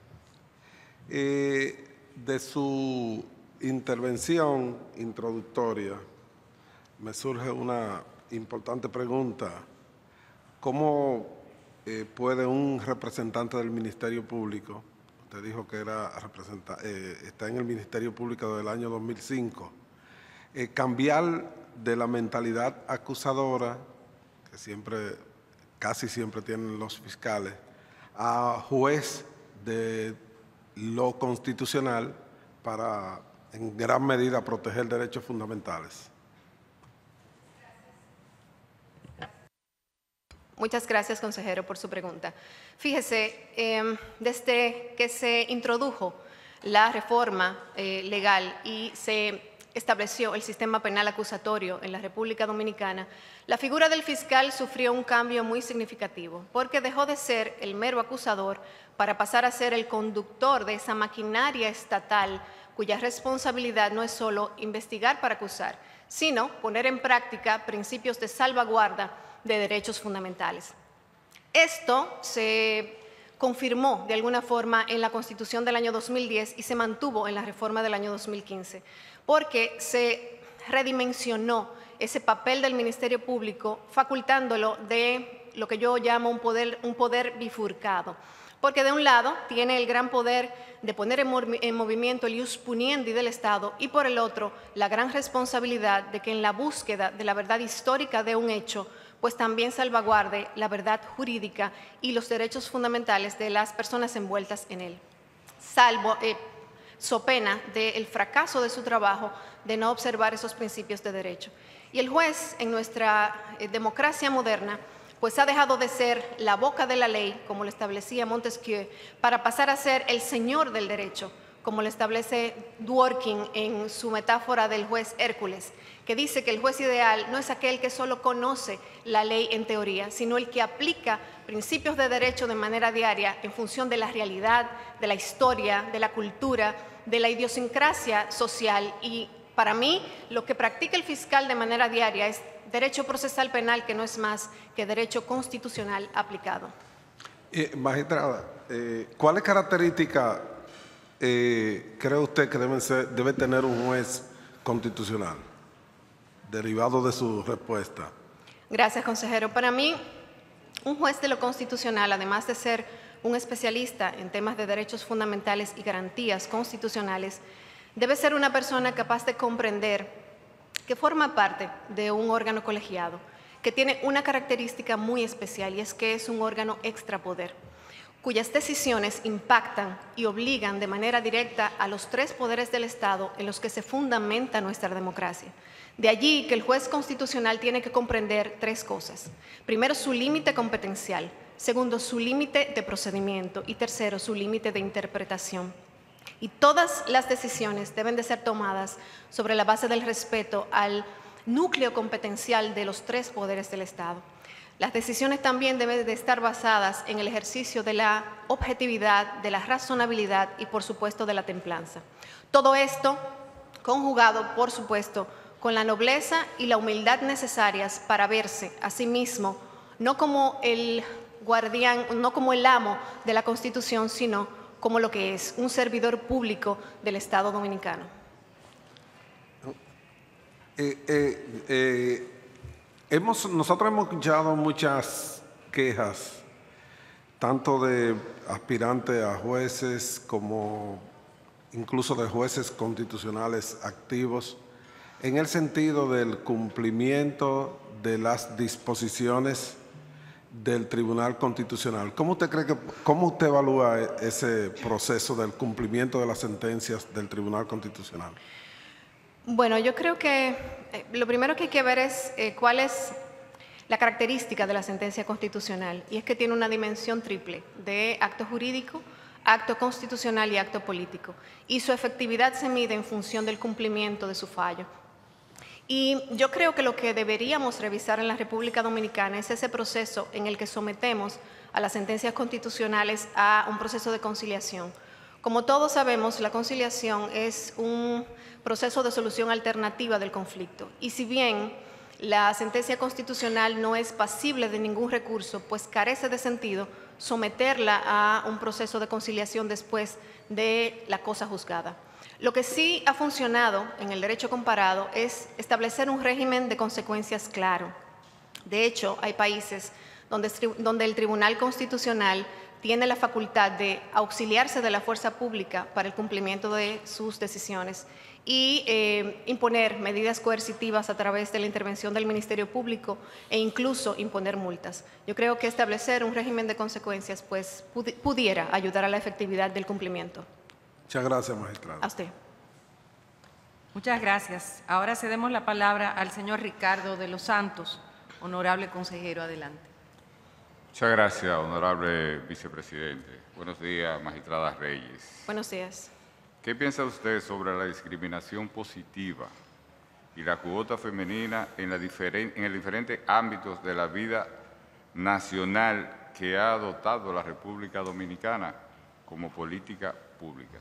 Eh, de su intervención introductoria me surge una importante pregunta. ¿Cómo eh, puede un representante del Ministerio Público, usted dijo que era representa, eh, está en el Ministerio Público desde el año dos mil cinco, eh, cambiar de la mentalidad acusadora que siempre, casi siempre tienen los fiscales, a juez de lo constitucional para, en gran medida, proteger derechos fundamentales.
Muchas gracias, consejero, por su pregunta. Fíjese, eh, desde que se introdujo la reforma eh, legal y se estableció el sistema penal acusatorio en la República Dominicana, la figura del fiscal sufrió un cambio muy significativo, porque dejó de ser el mero acusador para pasar a ser el conductor de esa maquinaria estatal cuya responsabilidad no es solo investigar para acusar, sino poner en práctica principios de salvaguarda de derechos fundamentales. Esto se confirmó de alguna forma en la Constitución del año dos mil diez y se mantuvo en la reforma del año dos mil quince, porque se redimensionó ese papel del Ministerio Público, facultándolo de lo que yo llamo un poder, un poder bifurcado. Porque de un lado tiene el gran poder de poner en, mov en movimiento el ius puniendi del Estado y por el otro la gran responsabilidad de que en la búsqueda de la verdad histórica de un hecho pues también salvaguarde la verdad jurídica y los derechos fundamentales de las personas envueltas en él, salvo, eh, so pena del fracaso de su trabajo de no observar esos principios de derecho. Y el juez en nuestra eh, democracia moderna pues ha dejado de ser la boca de la ley, como lo establecía Montesquieu, para pasar a ser el señor del derecho, como lo establece Dworkin en su metáfora del juez Hércules, que dice que el juez ideal no es aquel que solo conoce la ley en teoría, sino el que aplica principios de derecho de manera diaria en función de la realidad, de la historia, de la cultura, de la idiosincrasia social. Y para mí, lo que practica el fiscal de manera diaria es derecho procesal penal, que no es más que derecho constitucional aplicado.
Eh, magistrada, eh, ¿cuáles características eh, cree usted que deben ser, debe tener un juez constitucional, derivado de su respuesta?
Gracias, consejero. Para mí, un juez de lo constitucional, además de ser un especialista en temas de derechos fundamentales y garantías constitucionales, debe ser una persona capaz de comprender que forma parte de un órgano colegiado, que tiene una característica muy especial y es que es un órgano extrapoder, cuyas decisiones impactan y obligan de manera directa a los tres poderes del Estado en los que se fundamenta nuestra democracia. De allí que el juez constitucional tiene que comprender tres cosas. Primero, su límite competencial. Segundo, su límite de procedimiento. Y tercero, su límite de interpretación. Y todas las decisiones deben de ser tomadas sobre la base del respeto al núcleo competencial de los tres poderes del Estado. Las decisiones también deben de estar basadas en el ejercicio de la objetividad, de la razonabilidad y, por supuesto, de la templanza. Todo esto conjugado, por supuesto, con la nobleza y la humildad necesarias para verse a sí mismo, no como el guardián, no como el amo de la Constitución, sino como lo que es, un servidor público del Estado Dominicano.
Eh, eh, eh, hemos, nosotros hemos escuchado muchas quejas, tanto de aspirantes a jueces como incluso de jueces constitucionales activos, en el sentido del cumplimiento de las disposiciones del Tribunal Constitucional. ¿Cómo usted cree que, cómo usted evalúa ese proceso del cumplimiento de las sentencias del Tribunal Constitucional?
Bueno, yo creo que eh, lo primero que hay que ver es eh, cuál es la característica de la sentencia constitucional, y es que tiene una dimensión triple de acto jurídico, acto constitucional y acto político, y su efectividad se mide en función del cumplimiento de su fallo. Y yo creo que lo que deberíamos revisar en la República Dominicana es ese proceso en el que sometemos a las sentencias constitucionales a un proceso de conciliación. Como todos sabemos, la conciliación es un proceso de solución alternativa del conflicto. Y si bien la sentencia constitucional no es pasible de ningún recurso, pues carece de sentido someterla a un proceso de conciliación después de la cosa juzgada. Lo que sí ha funcionado en el derecho comparado es establecer un régimen de consecuencias claro. De hecho, hay países donde, donde el Tribunal Constitucional tiene la facultad de auxiliarse de la fuerza pública para el cumplimiento de sus decisiones. y eh, imponer medidas coercitivas a través de la intervención del Ministerio Público e incluso imponer multas. Yo creo que establecer un régimen de consecuencias pues, pudi pudiera ayudar a la efectividad del cumplimiento.
Muchas gracias, magistrado.
A usted.
Muchas gracias. Ahora cedemos la palabra al señor Ricardo de los Santos, honorable consejero. Adelante.
Muchas gracias, honorable vicepresidente. Buenos días, magistrada Reyes.
Buenos días.
¿Qué piensa usted sobre la discriminación positiva y la cuota femenina en, la diferen en los diferentes ámbitos de la vida nacional que ha adoptado la República Dominicana como política pública?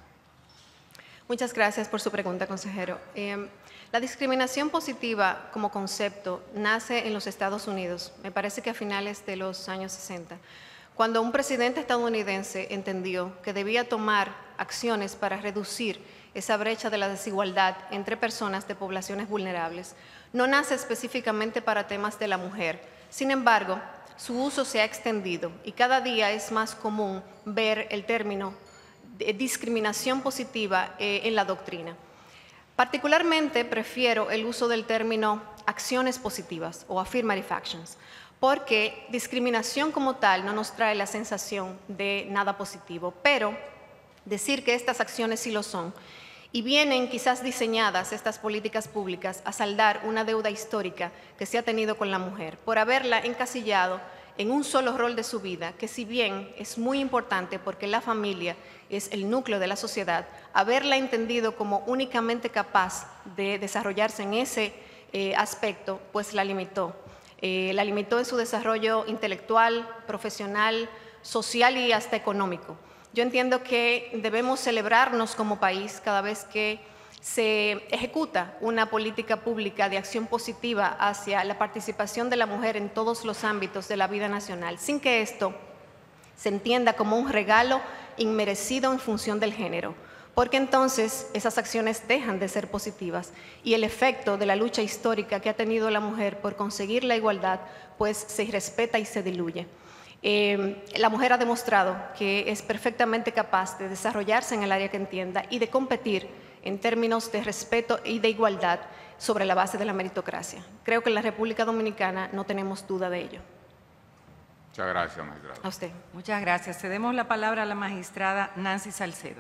Muchas gracias por su pregunta, consejero. Eh, la discriminación positiva como concepto nace en los Estados Unidos, me parece que a finales de los años sesenta, cuando un presidente estadounidense entendió que debía tomar acciones para reducir esa brecha de la desigualdad entre personas de poblaciones vulnerables. No nace específicamente para temas de la mujer. Sin embargo, su uso se ha extendido y cada día es más común ver el término de discriminación positiva eh, en la doctrina. Particularmente prefiero el uso del término acciones positivas o affirmative actions, porque discriminación como tal no nos trae la sensación de nada positivo, pero decir que estas acciones sí lo son y vienen quizás diseñadas estas políticas públicas a saldar una deuda histórica que se ha tenido con la mujer por haberla encasillado en un solo rol de su vida, que si bien es muy importante porque la familia es el núcleo de la sociedad, haberla entendido como únicamente capaz de desarrollarse en ese eh, aspecto, pues la limitó. Eh, la limitó en su desarrollo intelectual, profesional, social y hasta económico. Yo entiendo que debemos celebrarnos como país cada vez que se ejecuta una política pública de acción positiva hacia la participación de la mujer en todos los ámbitos de la vida nacional, sin que esto se entienda como un regalo inmerecido en función del género, porque entonces esas acciones dejan de ser positivas y el efecto de la lucha histórica que ha tenido la mujer por conseguir la igualdad, pues se irrespeta y se diluye. Eh, la mujer ha demostrado que es perfectamente capaz de desarrollarse en el área que entienda y de competir en términos de respeto y de igualdad sobre la base de la meritocracia. Creo que en la República Dominicana no tenemos duda de ello.
Muchas gracias, magistrada.
A usted.
Muchas gracias. Cedemos la palabra a la magistrada Nancy Salcedo.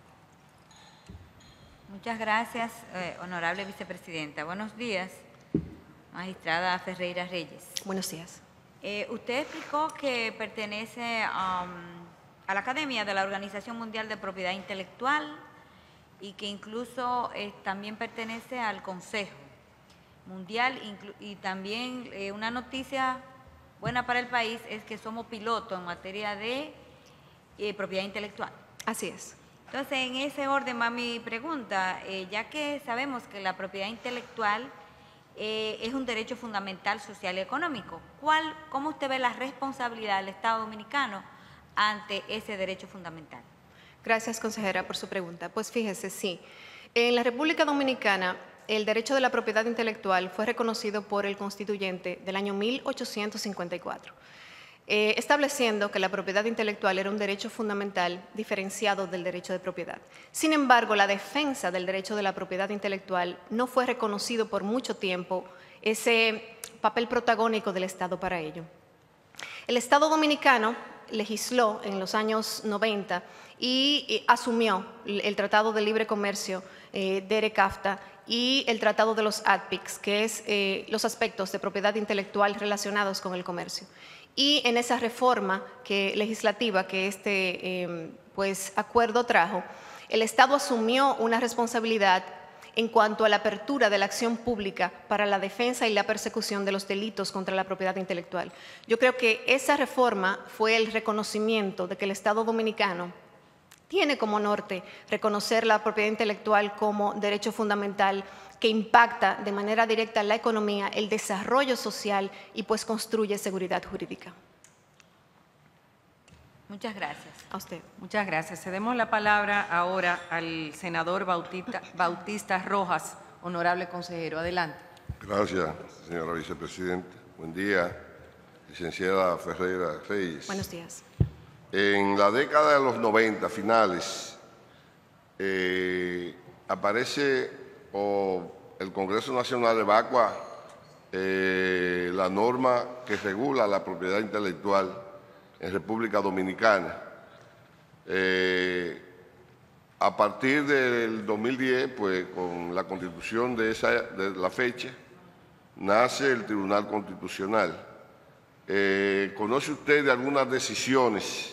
Muchas gracias, eh, honorable vicepresidenta. Buenos días, magistrada Ferreira Reyes.
Buenos días.
Eh, usted explicó que pertenece um, a la Academia de la Organización Mundial de Propiedad Intelectual y que incluso eh, también pertenece al Consejo Mundial y también eh, una noticia buena para el país es que somos pilotos en materia de eh, propiedad intelectual.
Así es.
Entonces, en ese orden va mi pregunta, eh, ya que sabemos que la propiedad intelectual eh, es un derecho fundamental social y económico, ¿cuál, ¿cómo usted ve la responsabilidad del Estado Dominicano ante ese derecho fundamental?
Gracias, consejera, por su pregunta. Pues fíjese, sí. En la República Dominicana, el derecho de la propiedad intelectual fue reconocido por el constituyente del año mil ochocientos cincuenta y cuatro, eh, estableciendo que la propiedad intelectual era un derecho fundamental diferenciado del derecho de propiedad. Sin embargo, la defensa del derecho de la propiedad intelectual no fue reconocido por mucho tiempo ese papel protagónico del Estado para ello. El Estado dominicano legisló en los años noventa y, y asumió el Tratado de Libre Comercio eh, de ERE-CAFTA y el Tratado de los A D P I Cs, que es eh, los aspectos de propiedad intelectual relacionados con el comercio. Y en esa reforma que, legislativa que este eh, pues, acuerdo trajo, el Estado asumió una responsabilidad en cuanto a la apertura de la acción pública para la defensa y la persecución de los delitos contra la propiedad intelectual. Yo creo que esa reforma fue el reconocimiento de que el Estado dominicano tiene como norte reconocer la propiedad intelectual como derecho fundamental que impacta de manera directa la economía, el desarrollo social y pues construye seguridad jurídica.
Muchas gracias.
A usted.
Muchas gracias. Cedemos la palabra ahora al senador Bautista, Bautista Rojas, honorable consejero. Adelante.
Gracias, señora vicepresidenta. Buen día, licenciada Ferreira Reyes.
Buenos días.
En la década de los noventa, finales, eh, aparece o el Congreso Nacional evacua eh, la norma que regula la propiedad intelectual en República Dominicana. Eh, a partir del dos mil diez, pues con la constitución de, esa, de la fecha, nace el Tribunal Constitucional. Eh, ¿Conoce usted de algunas decisiones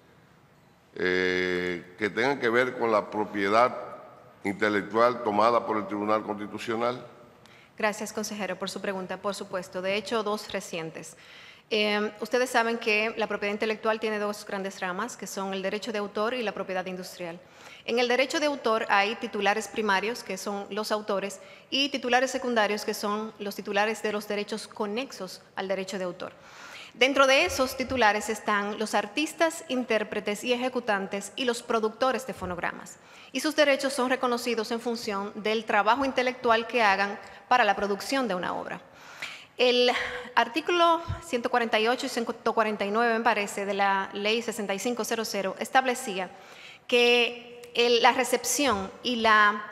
eh, que tengan que ver con la propiedad intelectual tomada por el Tribunal Constitucional?
Gracias, consejero, por su pregunta. Por supuesto, de hecho, dos recientes. Eh, ustedes saben que la propiedad intelectual tiene dos grandes ramas, que son el derecho de autor y la propiedad industrial. En el derecho de autor hay titulares primarios, que son los autores, y titulares secundarios, que son los titulares de los derechos conexos al derecho de autor. Dentro de esos titulares están los artistas, intérpretes y ejecutantes y los productores de fonogramas. Y sus derechos son reconocidos en función del trabajo intelectual que hagan para la producción de una obra. El artículo ciento cuarenta y ocho y ciento cuarenta y nueve, me parece, de la ley sesenta y cinco cero cero establecía que el, la recepción y la,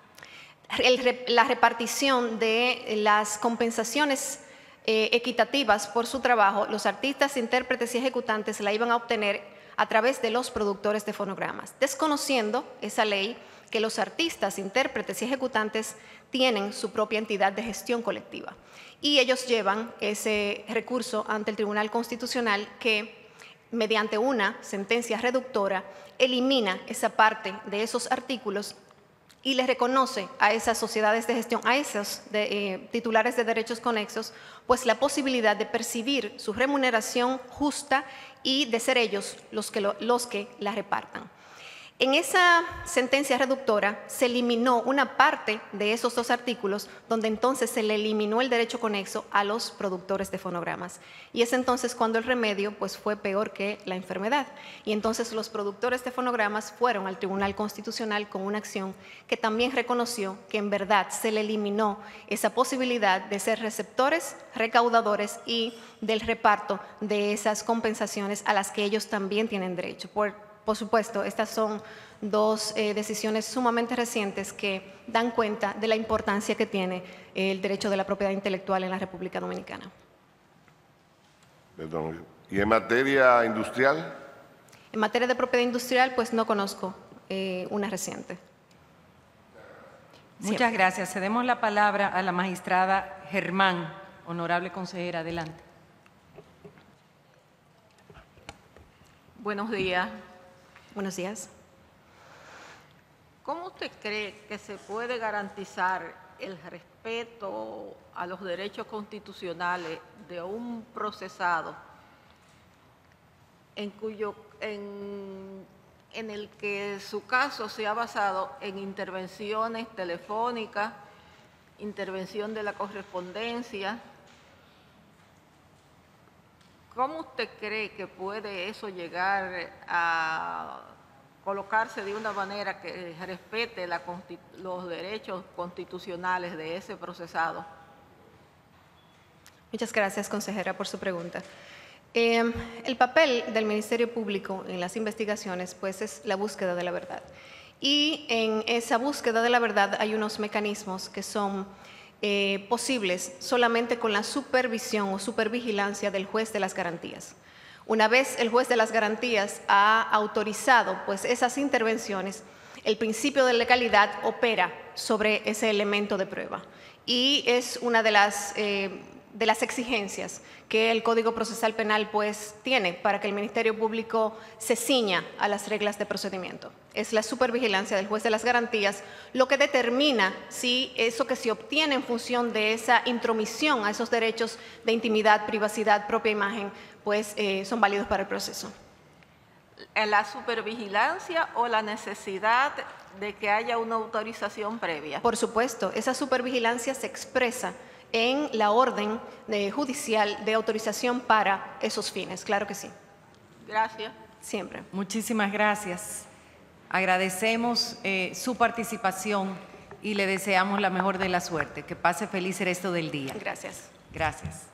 el, la repartición de las compensaciones eh, equitativas por su trabajo, los artistas, intérpretes y ejecutantes la iban a obtener a través de los productores de fonogramas, desconociendo esa ley que los artistas, intérpretes y ejecutantes tienen su propia entidad de gestión colectiva. Y ellos llevan ese recurso ante el Tribunal Constitucional que, mediante una sentencia reductora, elimina esa parte de esos artículos y les reconoce a esas sociedades de gestión, a esos de, eh, titulares de derechos conexos, pues la posibilidad de percibir su remuneración justa y de ser ellos los que, lo, los que la repartan. En esa sentencia reductora se eliminó una parte de esos dos artículos, donde entonces se le eliminó el derecho conexo a los productores de fonogramas. Y es entonces cuando el remedio pues, fue peor que la enfermedad. Y entonces los productores de fonogramas fueron al Tribunal Constitucional con una acción que también reconoció que en verdad se le eliminó esa posibilidad de ser receptores, recaudadores y del reparto de esas compensaciones a las que ellos también tienen derecho. Por, Por supuesto, estas son dos eh, decisiones sumamente recientes que dan cuenta de la importancia que tiene eh, el derecho de la propiedad intelectual en la República Dominicana.
Perdón. ¿Y en materia industrial?
En materia de propiedad industrial, pues no conozco eh, una reciente.
Muchas
Siempre.
gracias. Cedemos la palabra a la magistrada Germán. Honorable consejera, adelante.
Buenos días.
Buenos días.
¿Cómo usted cree que se puede garantizar el respeto a los derechos constitucionales de un procesado en, cuyo, en, en el que su caso se ha basado en intervenciones telefónicas, intervención de la correspondencia? ¿Cómo usted cree que puede eso llegar a colocarse de una manera que respete la, los derechos constitucionales de ese procesado?
Muchas gracias, consejera, por su pregunta. Eh, el papel del Ministerio Público en las investigaciones pues, es la búsqueda de la verdad. Y en esa búsqueda de la verdad hay unos mecanismos que son Eh, posibles solamente con la supervisión o supervigilancia del juez de las garantías. Una vez el juez de las garantías ha autorizado pues, esas intervenciones, el principio de legalidad opera sobre ese elemento de prueba y es una de las, eh, de las exigencias que el Código Procesal Penal pues, tiene para que el Ministerio Público se ciña a las reglas de procedimiento. Es la supervigilancia del juez de las garantías lo que determina si eso que se obtiene en función de esa intromisión a esos derechos de intimidad, privacidad, propia imagen, pues eh, son válidos para el proceso.
¿La supervigilancia o la necesidad de que haya una autorización previa?
Por supuesto, esa supervigilancia se expresa en la orden de judicial de autorización para esos fines, claro que sí.
Gracias.
Siempre.
Muchísimas gracias. Agradecemos eh, su participación y le deseamos la mejor de la suerte. Que pase feliz el resto del día.
Gracias.
Gracias.